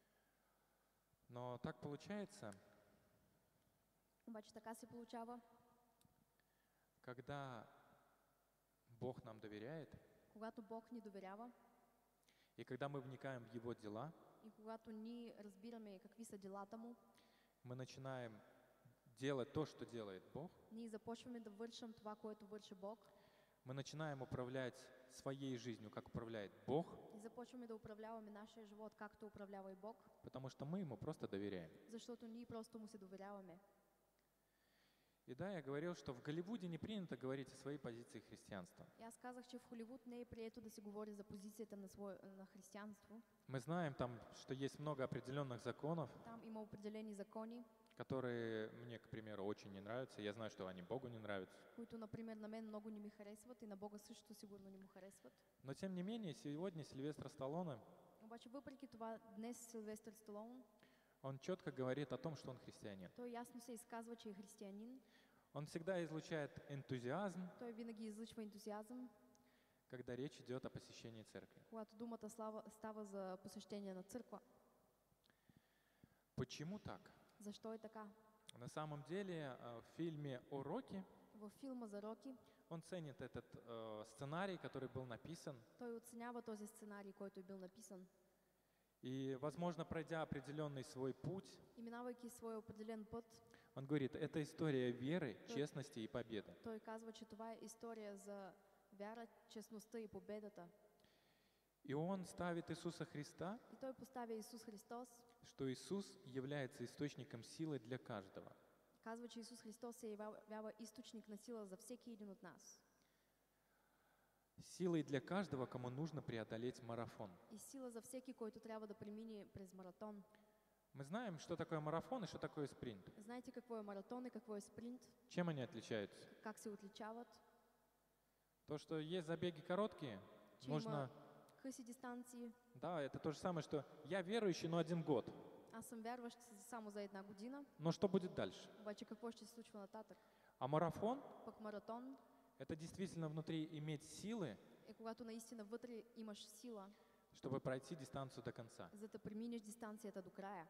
Но так получается, Обаче така се получава, когда Бог нам доверяет, когато Бог ни доверява и когда мы вникаем в Его дела, и когато ние разбираме какви са делата му, мы начинаем делать то, что делает Бог, ние започваме да вършим това, което върши Бог. Мы начинаем управлять своей жизнью, как управляет Бог, и започваме да управляваме нашия живот, както управлява и Бог, потому что мы Ему просто доверяем. защото ние просто му се доверяваме. И да, я говорил, что в Голливуде не принято говорить о своей позиции христианства. И аз казах, че в Холивуд не е прието да се говори за позицията на християнство. Мы знаем там, что есть много определенных законов, Там има определени закони, которые мне, к примеру, очень не нравятся. Я знаю, что они Богу не нравятся. които, например, на мен много не ми харесват и на Бога също сигурно не му харесват. Но тем не менее, сегодня Сильвестр Сталлоне, Обаче въпреки това, днес Силвестър Сталон, он четко говорит о том, что он христианин. той ясно се изказва, че е християнин. Он всегда излучает энтузиазм, Той винаги излъчва ентузиазъм, когда речь идет о посещении церкви. когато думата става за посещение на църква. Почему так? Защо е така? На самом деле, в фильме «Уроки» Във филма за Роки он ценит этот сценарий, который был написан, той оценява този сценарий, който е бил написан. и, возможно, пройдя определенный свой путь, И минавайки своя определен път, он говорит, это история веры, честности и победы. той казва, че това е история за вяра, честността и победата. И он ставит Иисуса Христа, И той поставя Исус Христос, что Иисус является источником силы для каждого. казва, че Исус Христос се явява източник на сила за всеки един от нас. Силой для каждого, кому нужно преодолеть марафон. И сила за всеки, който трябва да премине през маратон. Мы знаем, что такое марафон и что такое спринт. Знаете какво е маратон и какво е спринт? Чем они отличаются? Как се отличават? То, что есть забеги короткие, Че можно... има къси дистанции. Да, это то же самое, что я верующий, но 1 год. Аз съм вярващ само за една година, Но что будет дальше? обаче какво ще се случва нататък? А марафон Пък маратон — это действительно внутри иметь силы, е когато наистина вътре имаш сила, чтобы пройти дистанцию до конца. за да преминеш дистанцията до края.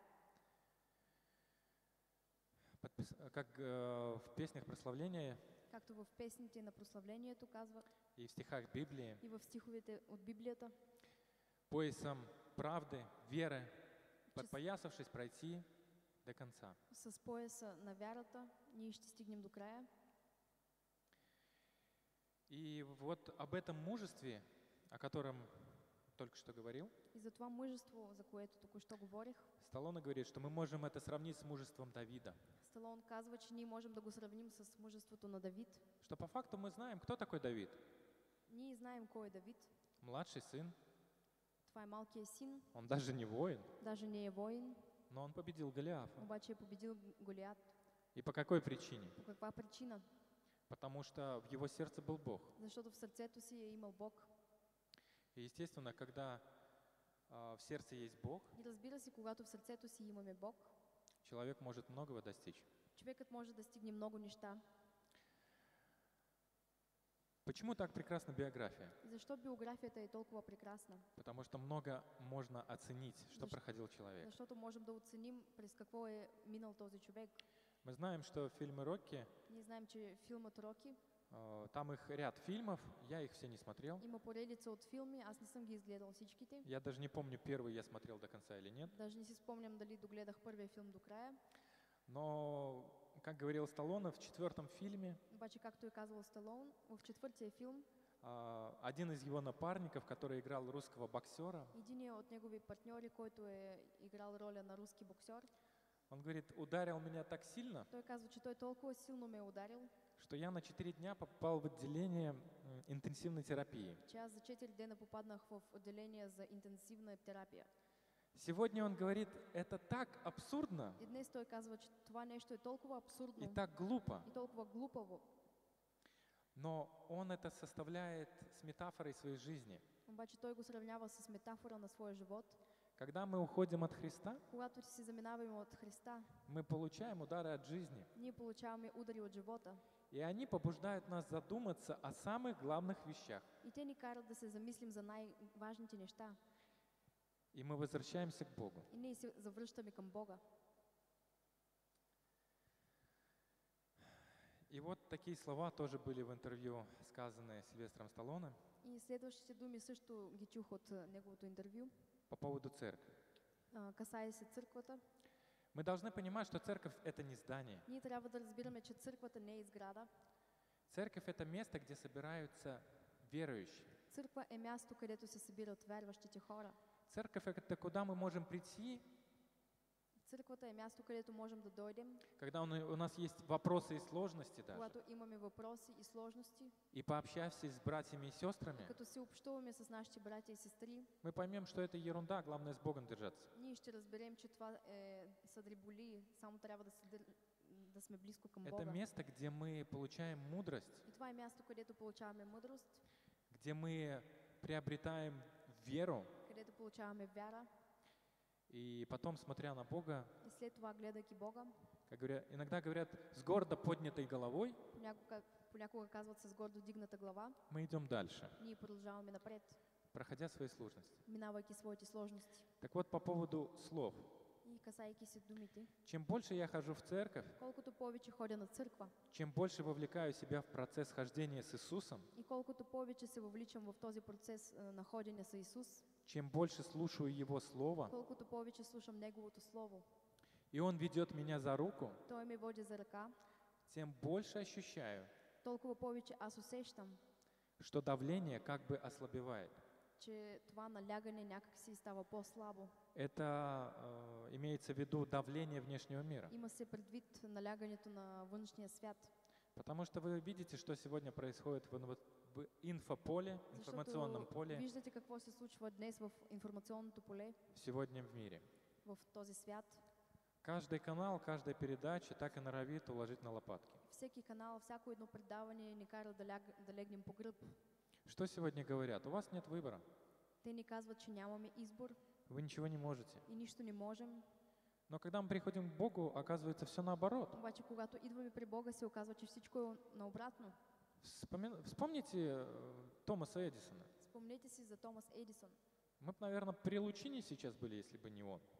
Как в песнях прославления Както в песните на прославлението казват и в стихах Библии, и в стиховете от Библията, поясом правды, веры, подпоясавшись, пройти до конца. с пояса на вярата ние ще стигнем до края. И вот об этом мужестве, о котором только что говорил, И за това мъжество, за което току-що говорих, Сталлоне говорит, что мы можем это сравнить с мужеством Давида. Сталон казва, че ние можем да го сравним с мъжеството на Давид. Что по факту мы знаем, кто такой Давид. Ние знаем кой е Давид. Младший сын, Това е малкият син, он даже не воин, даже не е воин, но он победил Голиафа. обаче е победил Голиат. И по какой причине? По каква причина? Потому что в его сердце был Бог. Защото в сърцето си е имал Бог. И естественно, когда в сердце есть Бог, И разбира се, когато в сърцето си имаме Бог, человек может многого достичь. човекът може да стигне много неща. Почему так прекрасна биография? Защо биографията е толкова прекрасна? Потому что много можно оценить, что Защ- проходил человек. Защото можем да оценим през какво е минал този човек. Мы знаем, что в фильме «Рокки», Ние знаем, че филмът Роки там их ряд фильмов, я их все не смотрел. има поредица от филми, аз не съм ги изгледал всичките. Я даже не помню, первый я смотрел до конца или нет. Даже не си спомням дали догледах първия филм до края. Но, как говорил Сталлоне, в 4-м фильме Обаче, както е казал Сталон, в четвъртия филм один из его напарников, который играл русского боксера, един от негови партньори, който е играл роля на руски боксер, он говорит, ударил меня так сильно, той казва, че той толкова силно ме е ударил, что я на 4 дня попал в отделение интенсивной терапии. че аз за 4 дена попаднах в отделение за интенсивна терапия. Сегодня он говорит, это так абсурдно И днес той казва, че това нещо е толкова и абсурдно так глупо, и толкова глупаво, но он это составляет с метафорой своей жизни. обаче той го сравнява с метафора на своя живот. Когда мы уходим от Христа, Когато си заминаваме от Христа, мы получаем удары от жизни, ние получаваме удари от живота. и они побуждают нас задуматься о самых главных вещах. И те ни карат да се замислим за най-важните неща. И мы возвращаемся к Богу. И ние се завръщаме към Бога. И вот такие слова тоже были в интервью сказаны Сильвестром Сталлоне И следващите думи също ги чух от неговото интервю. по поводу церкви. Касае се църквата. Мы должны понимать, что церковь — это не здание. Ние трябва да разбираме, че църквата не е сграда. Церковь — это место, где собираются верующие. Църква е място, където се събират вярващите хора. Церковь — это куда мы можем прийти, Църквата е място, където можем да дойдем, когда у нас есть вопросы и сложности даже, когато имаме въпроси и сложности, и пообщавшись с братьями и сестрами, като се общуваме с нашите братя и сестри, мы поймем, что это ерунда, главное с Богом держаться. ние ще разберем, че това са дреболи, само трябва да сме близко към Это Бога. место, где мы получаем мудрость, И това е място, където получаваме мъдрост, где мы приобретаем веру, където получаваме вяра и потом, смотря на Бога, и след това, гледайки Бога, иногда говорят, с гордо поднятой головой понякога казват с гордо дигната глава, мы идем дальше, ние продължаваме напред, проходя свои сложности. минавайки своите сложности. Так вот, по поводу слов. И касайки се думите, Чем больше я хожу в церковь, колкото повече ходя на църква чем больше вовлекаю себя в процесс хождения с Иисусом, и колкото повече се въвличам в този процес на ходене с Исус, чем больше слушаю Его Слово, колкото повече слушам Неговото Слово, и Он ведет меня за руку, Той ме води за ръка, тем больше ощущаю, толкова повече аз усещам, что давление как бы ослабевает. че това налягане някак си става по-слабо. Это имеется в виду давление внешнего мира. Има се предвид налягането на външния свят. Потому что вы видите, что сегодня происходит в инфополе, информационном Защото поле виждате какво се случва днес в информационното поле, сегодня в мире. в този свят. Каждый канал, каждая передача так и норовит уложить на лопатки. Всеки канал, всяко едно предаване ни кара да легнем по гръб. Что сегодня говорят? У вас нет выбора. Те ни казват, че нямаме избор Вы ничего не можете. и нищо не можем. Но когда мы приходим к Богу, оказывается все наоборот. Обаче, когато идваме при Бога, се оказва, че всичко е наобратно. Вспомните Томаса Эдисона. Спомнете си за Томас Едисон. Мы бы, наверное, при лучине сейчас были, если бы не он.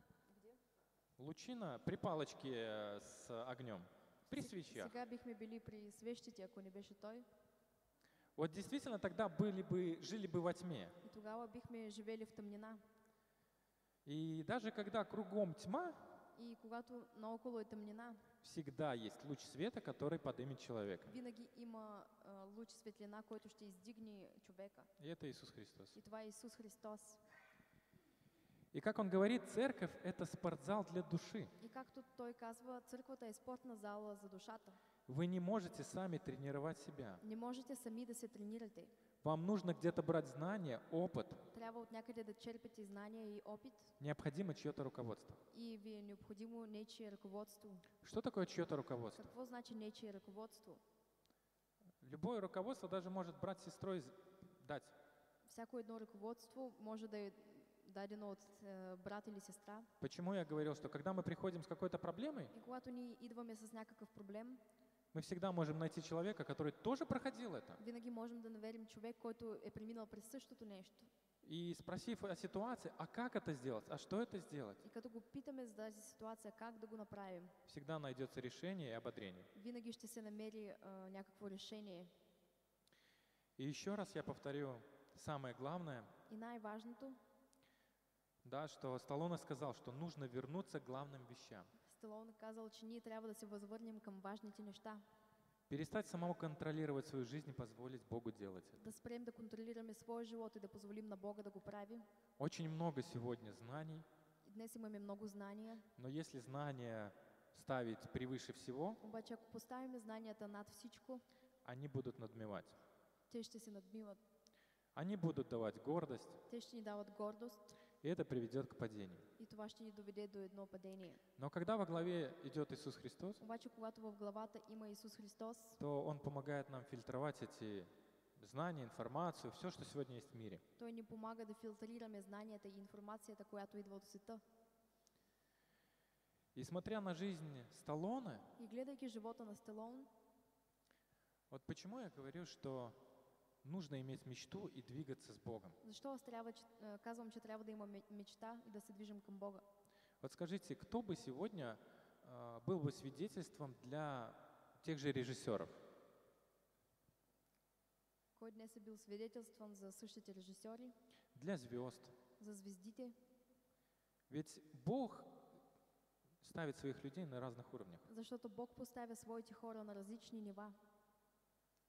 Лучина при палочке с огнем, при свечах. Сега бихме били при свещите, ако не беше той. Вот действительно тогда жили бы во тьме. И тогава бихме живели в тъмнина. И даже когда кругом тьма, И когато наоколо е тъмнина, всегда есть луч света, который поднимет человека. винаги има луч светлина, който ще издигне човека. И это Иисус Христос. И това е Исус Христос. И как он говорит, церковь — это спортзал для души. И както той казва, църквата е спортна зала за душата. Вы не можете сами тренировать себя. Не можете сами да се тренирате. Вам нужно где-то брать знания, опыт. Трябва от някъде да черпите знания и опит Необходимо чье-то руководство. и ви е необходимо нечие ръководство. Что такое чье-то руководство? Какво значи нечие ръководство? Любое руководство даже может брат с сестрой дать. Всяко едно ръководство може да е дадено от брат или сестра. Почему я говорил, что когда мы приходим с какой-то проблемой, И когато ние идваме с някакъв проблем, мы всегда можем найти человека, который тоже проходил это. винаги можем да намерим човек, който е преминал през същото нещо. И спросив о ситуации, а как это сделать, а что это сделать, И като го питаме за тази ситуация, как да го направим, всегда найдется решение и ободрение. винаги ще се намери някакво решение. И еще раз я повторю самое главное, И най-важното, да, что Сталлоне сказал, что нужно вернуться к главным вещам. Сталон е казал, че ние трябва да се възвърнем към важните неща. Перестать самому контролировать свою жизнь и позволить Богу делать это. Да спрем да контролираме своя живот и да позволим на Бога да го прави. Очень много сегодня знаний, И днес имаме много знания, но если знания ставить превыше всего, обаче ако поставим знанията над всичко, они будут надмевать. те ще се надмиват. Они будут давать гордость, Те ще ни дават гордост и это приведет к падению. и това ще ни доведе до едно падение. Но когда во главе идет Иисус Христос, Обаче когато в главата има Исус Христос, то Он помогает нам фильтровать эти знания, информацию, все, что сегодня есть в мире. Той ни помага да филтрираме знанията и информацията, която идва от света. И смотря на жизнь Сталлоне, И гледайки живота на Сталон, вот почему я говорю, что нужно иметь мечту и двигаться с Богом. защо аз казвам, че трябва да имаме мечта и да се движим към Бога? Вот скажите, кто бы сегодня был бы свидетельством для тех же режиссеров? Кой днес е бил свидетелстван за същите режисьори, Для звезд? за звездите? Ведь Бог ставит своих людей на разных уровнях. Защото Бог поставя своите хора на различни нива.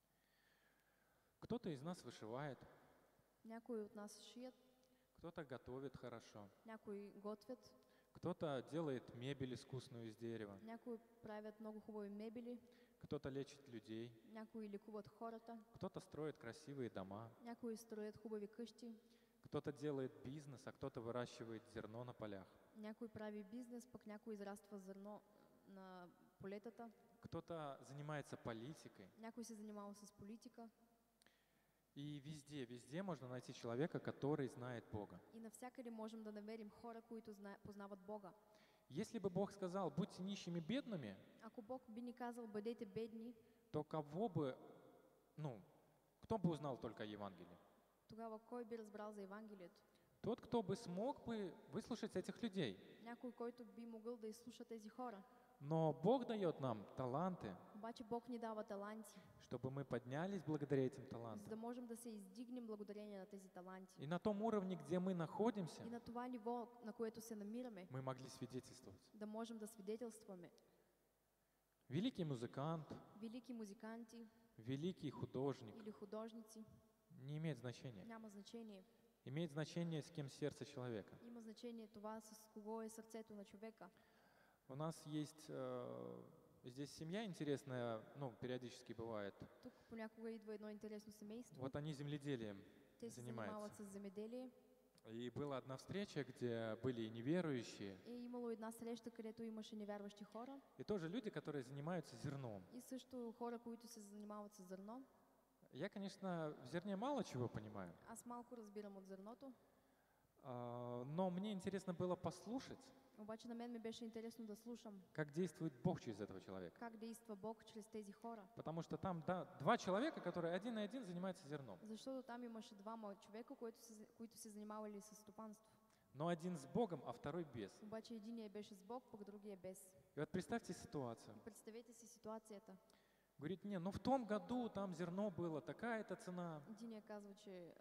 Кто-то из нас вышивает, Някои от нас шият, кто-то готовит хорошо, някои готвят, кто-то делает мебель искусную из дерева, някои правят много хубави мебели, кто-то лечит людей, някои лекуват хората, кто-то строит красивые дома, някои строят хубави къщи, кто-то делает бизнес, а кто-то выращивает зерно на полях. някой прави бизнес, пък някой израства зърно на полетата, Кто-то занимается политикой. някой се занимава с политика. И везде можно найти человека, который знает Бога. И навсякъде можем да намерим хора, които познават Бога. Если бы Бог сказал, будьте нищими бедными, Ако Бог би ни казал, бъдете бедни, то кого бы, кто бы узнал только о Евангелии? тогава кой би разбрал за Евангелието? Тот, кто бы смог бы выслушать этих людей. Някой, който би могъл да изслуша тези хора. Но Бог дает нам таланты, Обаче Бог ни дава таланти, чтобы мы поднялись благодаря этим за да талантам. можем да се издигнем благодарение на тези таланти. И на том уровне, где мы находимся, И на това ниво, на което се намираме, мы могли свидетельствовать. да можем да свидетелстваме. Великий музыкант, Велики музиканти великий художник или художници, не имеет значения. няма значение. Имеет значение, с кем сердце человека. Има значение това с кого е сърцето на човека. У нас есть здесь семья интересная, периодически бывает. Тук понякога идва едно интересно семейство. Вот они земледелием Те се занимават занимаются. с земеделие. И была одна встреча, где были и неверующие, И имало една среща, където имаше невярващи хора. и тоже люди, которые занимаются зерном. И също хора, които се занимават с зърно. Я, конечно, в зерне мало чего понимаю, Аз малко разбирам от зърното, но мне интересно было послушать, обаче на мен ми беше интересно да слушам как действует Бог через этого человека. как действа Бог чрез тези хора. Потому что там, да, два человека, которые один на один занимаются зерном. Защото там имаше двама човека, които се занимавали с стопанство. Но один с Богом, а второй без. Обаче единият беше с Бог, пък другия без. И вот представьте ситуацию. Представете си ситуацията. Говорит, не, в том году там зерно было, такая-то цена. Единият казва, че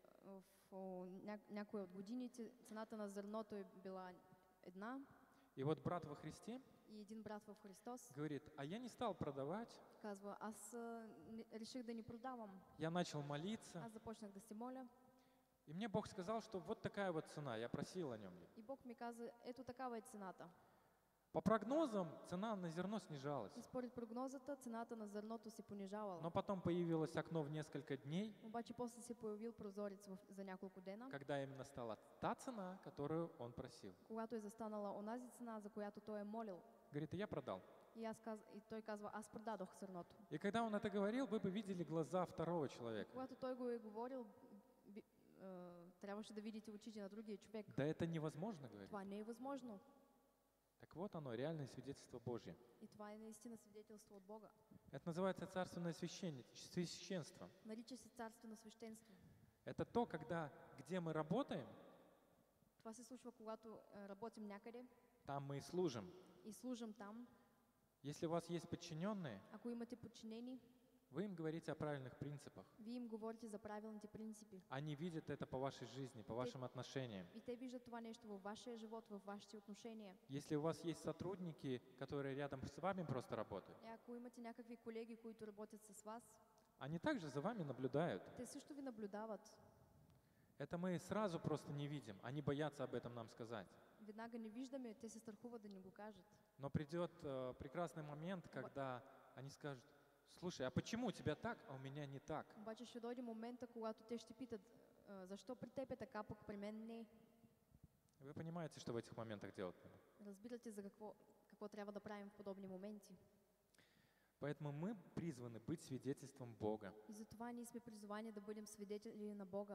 някоя от годините цената на зърното е била една. И вот брат во Христе И един брат в Христос говорит, а я не стал продавать, казва, аз реших да ни продавам. я начал молиться, Аз започнах да се моля и мне Бог сказал, что вот такая вот цена, я просил о нем. и Бог ми каза, ето такава е цената. По прогнозам цена на зерно снижалась, И според прогнозата цената на зърното се понижавала. но потом появилось окно в несколько дней, Обаче после се появил прозорец за няколко дена, когда именно стала та цена, которую он просил. когато е застанала онази цена, за която той е молил. Говорит, и я продал. И той казва, аз продадох зърното. И когда он это говорил, вы бы видели глаза второго человека. Когато той го е говорил, трябваше да видите очите на другия човек. Да это невозможно, говорит. Това не е възможно. Так вот оно, реальное свидетельство Божье. И това е наистина свидетелство от Бога. Это называется царственное священство. Нарича се царствено свещенство. Это то, где мы работаем, Това се случва, когато работим някъде там мы и служим. и служим там. Если у вас есть подчиненные, Ако имате подчинени, вы им говорите о правильных принципах. вие им говорите за правилните принципи. Они видят это по вашей жизни, по вашим отношениям. И те виждат това нещо във вашия живот, във вашите отношения. Если у вас есть сотрудники, которые рядом с вами просто работают, И ако имате някакви колеги, които работят с вас, они также за вами наблюдают. те също ви наблюдават. Это мы сразу просто не видим. Они боятся об этом нам сказать. Веднага не виждаме, те се страхуват да ни го кажат. Но придет прекрасный момент, когда они скажут, слушай, а почему у тебя так, а у меня не так? Обаче ще дойде момента, когато те ще питат, защо при теб е така, пък при мен не. Вы понимаете, что в этих моментах делать надо? Разбирате за какво трябва да правим в подобни моменти. Поэтому мы призваны быть свидетельством Бога. И затова ние сме призовани да бъдем свидетели на Бога.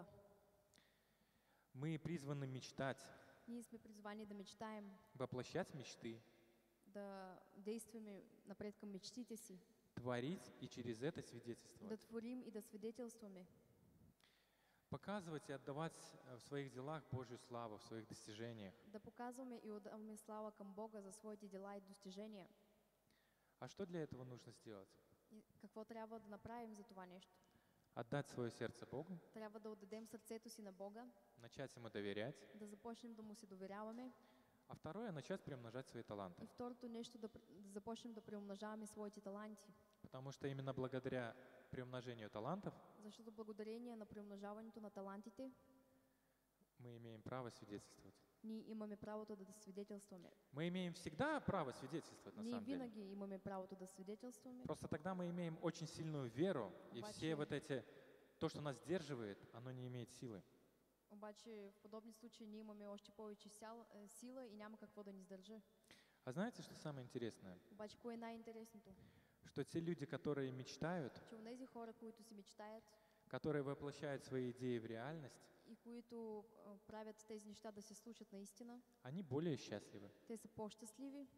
Мы призваны мечтать, Ние сме призвани да мечтаем, воплощать мечты, да действаме напред към мечтите си, творить и через это да свидетельствовать. творим и да свидетелстваме, Показывать и отдавать в своих делах Божью славу, в своих достижениях. да показваме и отдаваме слава към Бога за своите дела и достижения. А что для этого нужно сделать? И какво трябва да направим за това нещо? Отдать свое сердце Богу, Трябва да отдадем сърцето си на Бога, начать Ему доверять, да започнем да му се доверяваме. а второе — начать приумножать свои таланты. И второто нещо да започнем да приумножаваме своите таланти. Потому что именно благодаря приумножению талантов Защото благодарение на приумножаването на талантите, мы имеем право свидетельствовать. ние имаме правото да свидетелстваме. Мы имеем всегда право свидетельствовать, на Ние самом деле. винаги имаме правото да свидетелстваме. Просто тогда мы имеем очень сильную веру, и Обаче- все вот эти, то, что нас сдерживает, оно не имеет силы. Обаче в подобни случаи ние имаме още повече сила и няма какво да ни сдържа. А знаете, что самое интересное? Обаче кое е най-интересното? Что те люди, которые мечтают, Че онези хора, които си мечтаят которые воплощают свои идеи в реальность, и които правят тези неща да се случат наистина, они более счастливы. те са по-щастливи.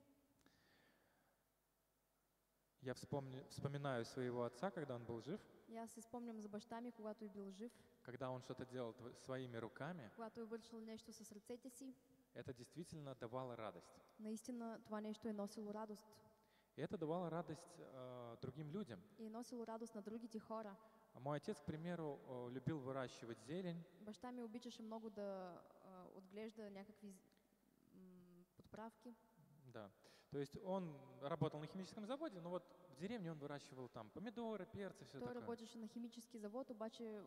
Я вспоминаю своего отца, когда он был жив, И аз се спомням за баща ми, когато е бил жив, когда он что-то делал своими руками, когато е вършил нещо с ръцете си. это действительно давало радость. Наистина това нещо е носило радост. И это давало радость другим людям. И е носило радост на другите хора. Мой отец, к примеру, любил выращивать зелень, Баща ми обичаше много да отглежда някакви подправки. да. То есть он работал на химическом заводе, но вот в деревне он выращивал там помидоры, перцы, все Той такое. работеше на химически завод, обаче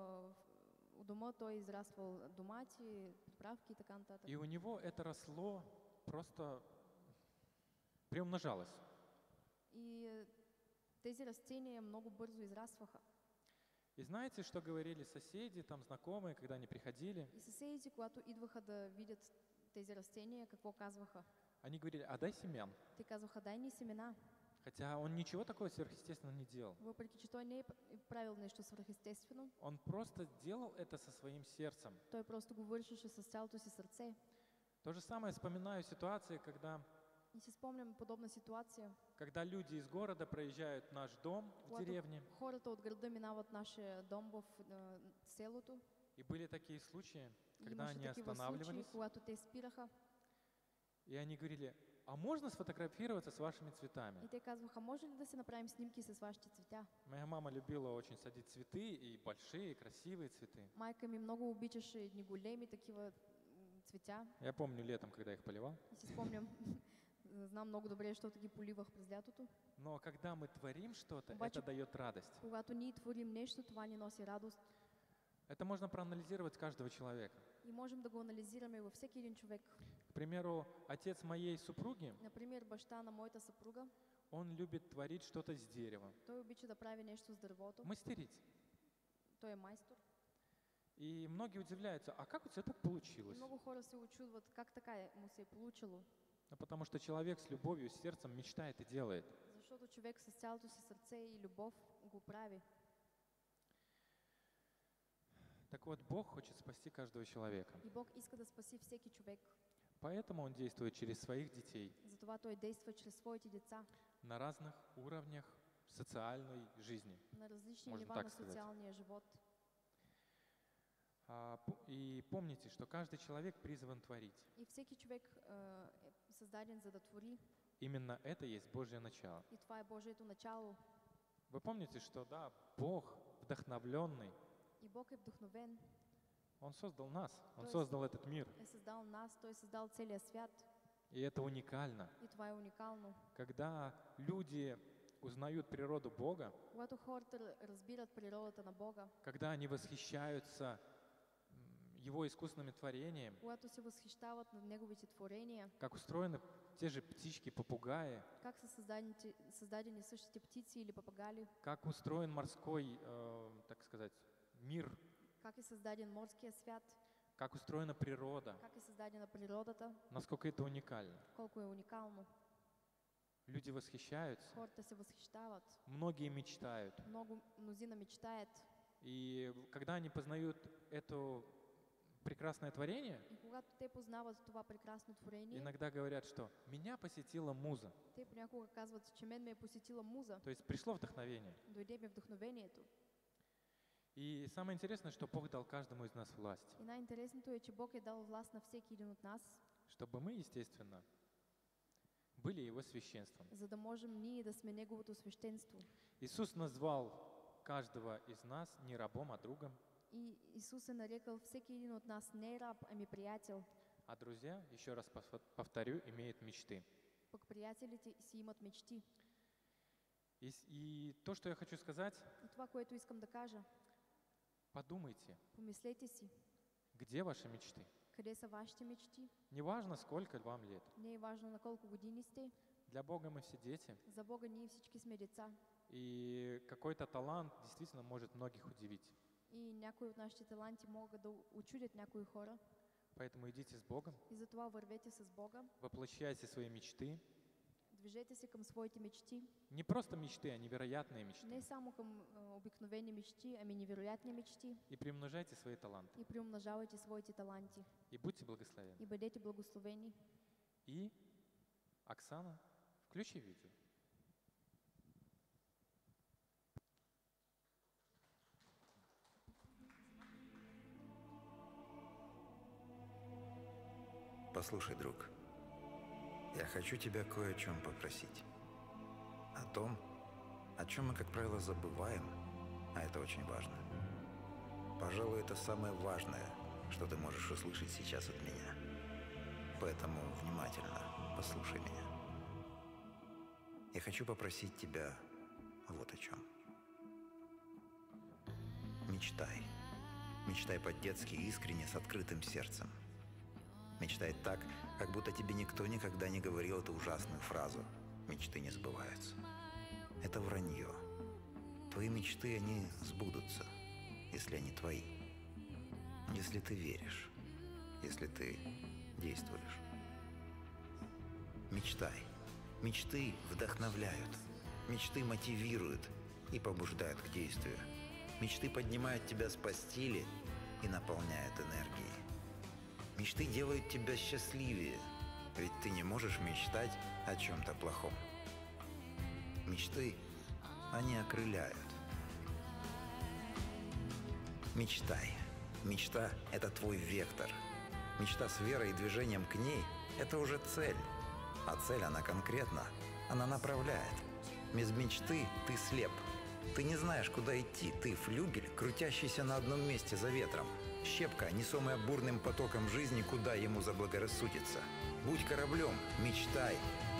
у дома той израствал домати, подправки и така нататък. И у него это росло, просто приумножалось. И тези растения много бързо израстваха. И знаете, что говорили соседи, там знакомые, когда они приходили? И съседите, когато идваха да видят тези растения, какво казваха? Они говорили, а дай семян. Те казваха, дай ни семена. Хотя он ничего такого сверхъестественного не делал. Въпреки, че той не е правил нещо свръхестествено, Он просто делал это со своим сердцем. той просто го вършеше с цялото си сърце. То же самое вспоминаю ситуации, когда И си спомням подобна ситуация, люди из города проезжают в наш дом в когато деревне. хората от града минават нашия дом в селото. И были такие случаи, И когда имаше они такива случаи, останавливались, когато те спираха и они говорили, а можно сфотографироваться с вашими цветами? и те казваха, може ли да си направим снимки с вашите цветя? Моя мама любила очень садить цветы, и большие, и красивые цветы. Майка ми много обичаше едни големи такива цветя. Я помню летом, когда их поливал. И си спомням, знам много добре, защото ги поливах през лятото. Но когда мы творим что-то, Обаче- это дает радость. Когато ние творим нещо, това ни носи радост. Это можно проанализировать каждого человека. И можем да го анализираме във всеки един човек. К примеру, отец моей супруги, Например, баща на моята съпруга, он любит творить что-то с дерева, той обича да прави нещо с дървото. мастерить. Той е майстор. И многие удивляются, а как у тебя так И получилось? много хора се очудват как така му се е получило. Ну, потому что человек с любовью, с сердцем мечтает и делает. Защото човек с цялото си сърце и любов го прави. Так вот, Бог хочет спасти каждого человека. И Бог иска да спаси всеки човек. Поэтому Он действует через своих детей Затова той действа чрез своите деца на разных уровнях социальной жизни. на различни Можно нива так на сказать. социалния живот. И помните, что каждый человек призван творить. И всеки човек е създаден за да твори. Именно это есть Божье начало. И това е Божието начало. Вы помните, что да, Бог вдохновленный, И Бог е вдъхновен, Он создал нас, Он То есть- создал этот мир. е създал нас, той е създал целия свят. И это уникально. И това е уникално. Когда люди узнают природу Бога, Когато хората разбират природата на Бога, когда они восхищаются Его искусственным творением, когато се възхищават над Неговите творения, как устроены те же птички, попугаи, как са създадени същите птици или папагали, как устроен морской, так сказать, мир, как е създаден морския свят, как устроена природа, как е създадена природата, насколько это уникально. колко е уникално. Люди восхищаются, Хората се възхищават. многие мечтают. Мнозина мечтаят. И когда они познают это прекрасное творение, И когато те познават това прекрасно творение, иногда говорят, что меня посетила муза. те понякога казват, че мен ме е посетила муза, То есть пришло вдохновение. дойде ми вдъхновението. И самое интересное, что Бог дал каждому из нас власть, И най-интересното е, че Бог е дал власт на всеки един от нас, чтобы мы, естественно, были Его священством. за да можем ние да сме Неговото свещенство. Иисус назвал каждого из нас не рабом, а другом, И Исус е нарекал всеки един от нас не раб, ами приятел. а друзья, еще раз повторю, имеют мечты. Пък приятелите си имат мечти. И то, что я хочу сказать, И това, което искам да кажа, подумайте, помислете си, где ваши мечты? къде са вашите мечти. Неважно, сколько вам лет. Не е важно на колко години сте. Для Бога мы все дети. За Бога ние всички сме деца. И какой-то талант действительно может многих удивить. И някои от нашите таланти могат да учудят някои хора. Поэтому идите с Богом, И затова вървете с Бога. воплощайте свои мечты. Движете се към своите мечти. Не просто мечты, а невероятные мечты. Не само към обикновени мечти, ами невероятни мечти. И приумножайте свои таланты. И приумножавайте своите таланти. И будьте благословенны. И бъдете благословени. И, Оксана, включи видео. Послушай, друг, я хочу тебя кое о чем попросить. О том, о чем мы, как правило, забываем, а это очень важно. Пожалуй, это самое важное, что ты можешь услышать сейчас от меня. Поэтому внимательно послушай меня. Я хочу попросить тебя вот о чем. Мечтай. Мечтай по-детски искренне, с открытым сердцем. Мечтай так, как будто тебе никто никогда не говорил эту ужасную фразу «мечты не сбываются». Это вранье. Твои мечты, они сбудутся, если они твои. Если ты веришь, если ты действуешь. Мечтай. Мечты вдохновляют. Мечты мотивируют и побуждают к действию. Мечты поднимают тебя с постели и наполняют энергией. Мечты делают тебя счастливее, ведь ты не можешь мечтать о чем-то плохом. Мечты, они окрыляют. Мечтай. Мечта – это твой вектор. Мечта с верой и движением к ней – это уже цель. А цель, она конкретна, она направляет. Без мечты ты слеп. Ты не знаешь, куда идти. Ты флюгель, крутящийся на одном месте за ветром. Щепка, несомая бурным потоком жизни, куда ему заблагорассудится. Будь кораблем, мечтай.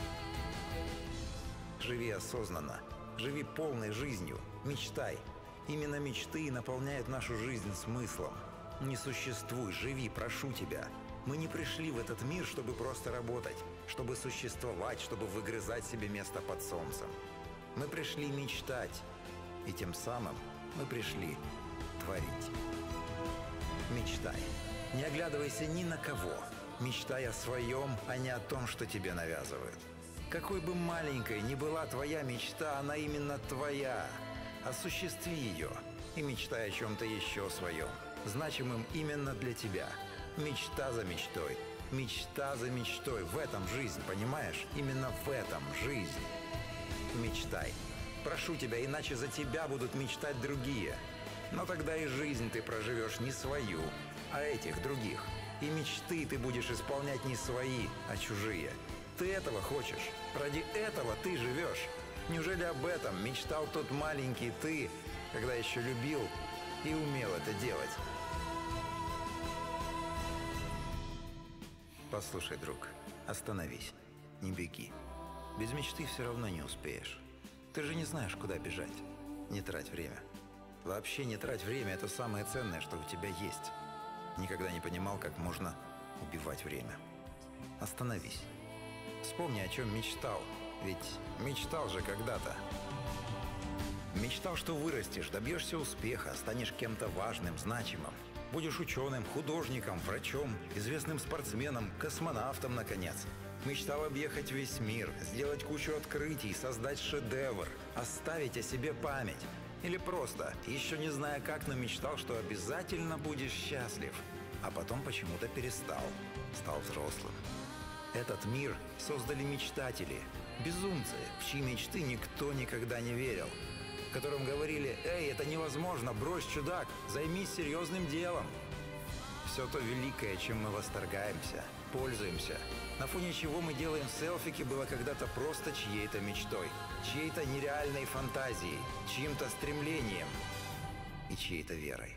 Живи осознанно, живи полной жизнью, мечтай. Именно мечты наполняют нашу жизнь смыслом. Не существуй, живи, прошу тебя. Мы не пришли в этот мир, чтобы просто работать, чтобы существовать, чтобы выгрызать себе место под солнцем. Мы пришли мечтать, и тем самым мы пришли творить. Мечтай. Не оглядывайся ни на кого. Мечтай о своем, а не о том, что тебе навязывают. Какой бы маленькой ни была твоя мечта, она именно твоя. Осуществи ее и мечтай о чем-то еще своем, значимым именно для тебя. Мечта за мечтой. Мечта за мечтой. В этом жизнь, понимаешь? Именно в этом жизнь. Мечтай. Прошу тебя, иначе за тебя будут мечтать другие. Но тогда и жизнь ты проживешь не свою, а этих других. И мечты ты будешь исполнять не свои, а чужие. Ты этого хочешь. Ради этого ты живешь. Неужели об этом мечтал тот маленький ты, когда еще любил и умел это делать? Послушай, друг, остановись, не беги. Без мечты все равно не успеешь. Ты же не знаешь, куда бежать. Не трать время. Вообще не трать время – это самое ценное, что у тебя есть. Никогда не понимал, как можно убивать время. Остановись. Вспомни, о чем мечтал. Ведь мечтал же когда-то. Мечтал, что вырастешь, добьешься успеха, станешь кем-то важным, значимым. Будешь ученым, художником, врачом, известным спортсменом, космонавтом, наконец. Мечтал объехать весь мир, сделать кучу открытий, создать шедевр, оставить о себе память. Или просто, еще не зная как, но мечтал, что обязательно будешь счастлив. А потом почему-то перестал. Стал взрослым. Этот мир создали мечтатели, безумцы, в чьи мечты никто никогда не верил. Которым говорили: «Эй, это невозможно, брось, чудак, займись серьезным делом». Все то великое, чем мы восторгаемся, пользуемся, на фоне чего мы делаем селфики, было когда-то просто чьей-то мечтой, чьей-то нереальной фантазией, чьим-то стремлением и чьей-то верой.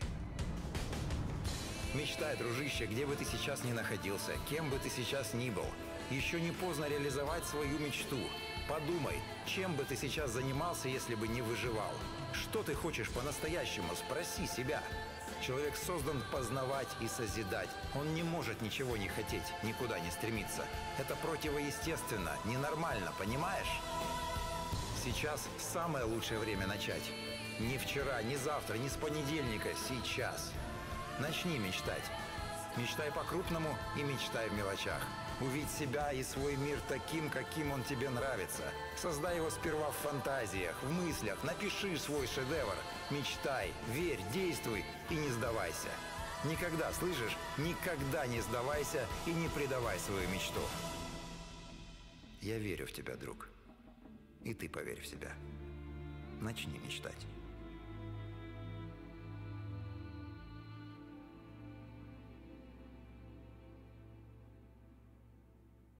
Мечтай, дружище, где бы ты сейчас ни находился, кем бы ты сейчас ни был. Еще не поздно реализовать свою мечту. Подумай, чем бы ты сейчас занимался, если бы не выживал? Что ты хочешь по-настоящему? Спроси себя. Человек создан познавать и созидать. Он не может ничего не хотеть, никуда не стремиться. Это противоестественно, ненормально, понимаешь? Сейчас самое лучшее время начать. Не вчера, не завтра, не с понедельника, сейчас. Начни мечтать. Мечтай по-крупному и мечтай в мелочах. Увидь себя и свой мир таким, каким он тебе нравится. Создай его сперва в фантазиях, в мыслях, напиши свой шедевр. Мечтай, верь, действуй и не сдавайся. Никогда, слышишь, никогда не сдавайся и не предавай свою мечту. Я верю в тебя, друг. И ты поверь в себя. Начни мечтать.